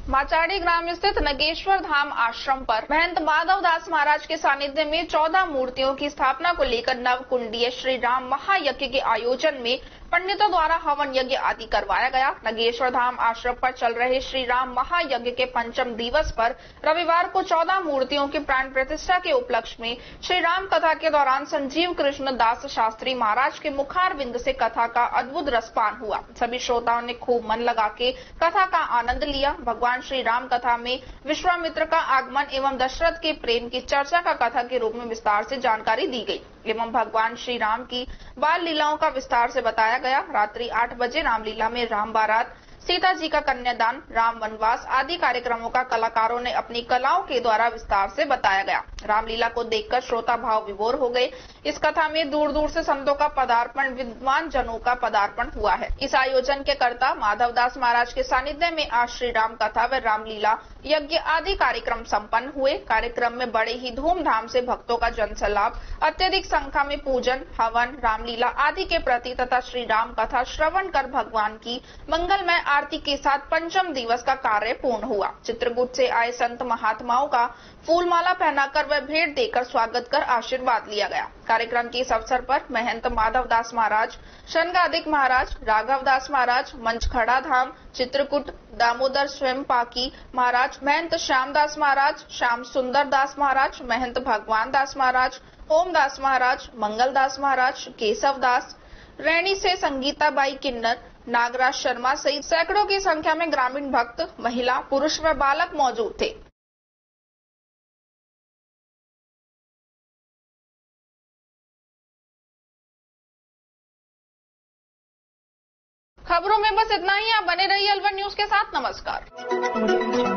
माचाड़ी ग्राम स्थित नगेश्वर धाम आश्रम पर महंत माधव दास महाराज के सानिध्य में 14 मूर्तियों की स्थापना को लेकर नवकुंडीय श्री राम महायज्ञ के आयोजन में पंडितों द्वारा हवन यज्ञ आदि करवाया गया। नगेश्वर धाम आश्रम पर चल रहे श्री राम महायज्ञ के पंचम दिवस पर रविवार को 14 मूर्तियों की प्राण प्रतिष्ठा के उपलक्ष्य में श्री राम कथा के दौरान संजीव कृष्ण दास शास्त्री महाराज के मुखारविंद से कथा का अद्भुत रसपान हुआ। सभी श्रोताओं ने खूब मन लगा के कथा का आनंद लिया। भगवान श्री राम कथा में विश्वामित्र का आगमन एवं दशरथ के प्रेम की चर्चा का कथा के रूप में विस्तार से जानकारी दी गई एवं भगवान श्री राम की बाल लीलाओं का विस्तार से बताया गया। रात्रि 8 बजे रामलीला में राम बारात, सीता जी का कन्यादान, राम वनवास आदि कार्यक्रमों का कलाकारों ने अपनी कलाओं के द्वारा विस्तार से बताया गया। रामलीला को देखकर श्रोता भाव विभोर हो गए। इस कथा में दूर दूर से संतों का पदार्पण, विद्वान जनों का पदार्पण हुआ है। इस आयोजन के कर्ता माधव दास महाराज के सानिध्य में आज श्री राम कथा व रामलीला यज्ञ आदि कार्यक्रम संपन्न हुए। कार्यक्रम में बड़े ही धूमधाम से भक्तों का जनसलाभ, अत्यधिक संख्या में पूजन, हवन, रामलीला आदि के प्रति तथा श्री राम कथा श्रवण कर भगवान की मंगलमय आरती के साथ पंचम दिवस का कार्य पूर्ण हुआ। चित्रकूट से आए संत महात्माओं का फूलमाला पहनाकर व भेंट देकर स्वागत कर आशीर्वाद लिया गया। कार्यक्रम के इस अवसर पर महंत माधव दास महाराज, शनगादिक महाराज, राघव दास महाराज, मंचखड़ा धाम, चित्रकूट, दामोदर स्वयं पाकी महाराज, महंत श्याम दास महाराज, श्याम सुंदर दास महाराज, महंत भगवान दास महाराज, ओम दास महाराज, मंगल दास महाराज, केशव दास, रैणी से संगीता बाई किन्नर, नागराज शर्मा सहित सैकड़ों की संख्या में ग्रामीण भक्त, महिला, पुरुष व बालक मौजूद थे। खबरों में बस इतना ही। आप बने रहिए अलवर न्यूज के साथ। नमस्कार।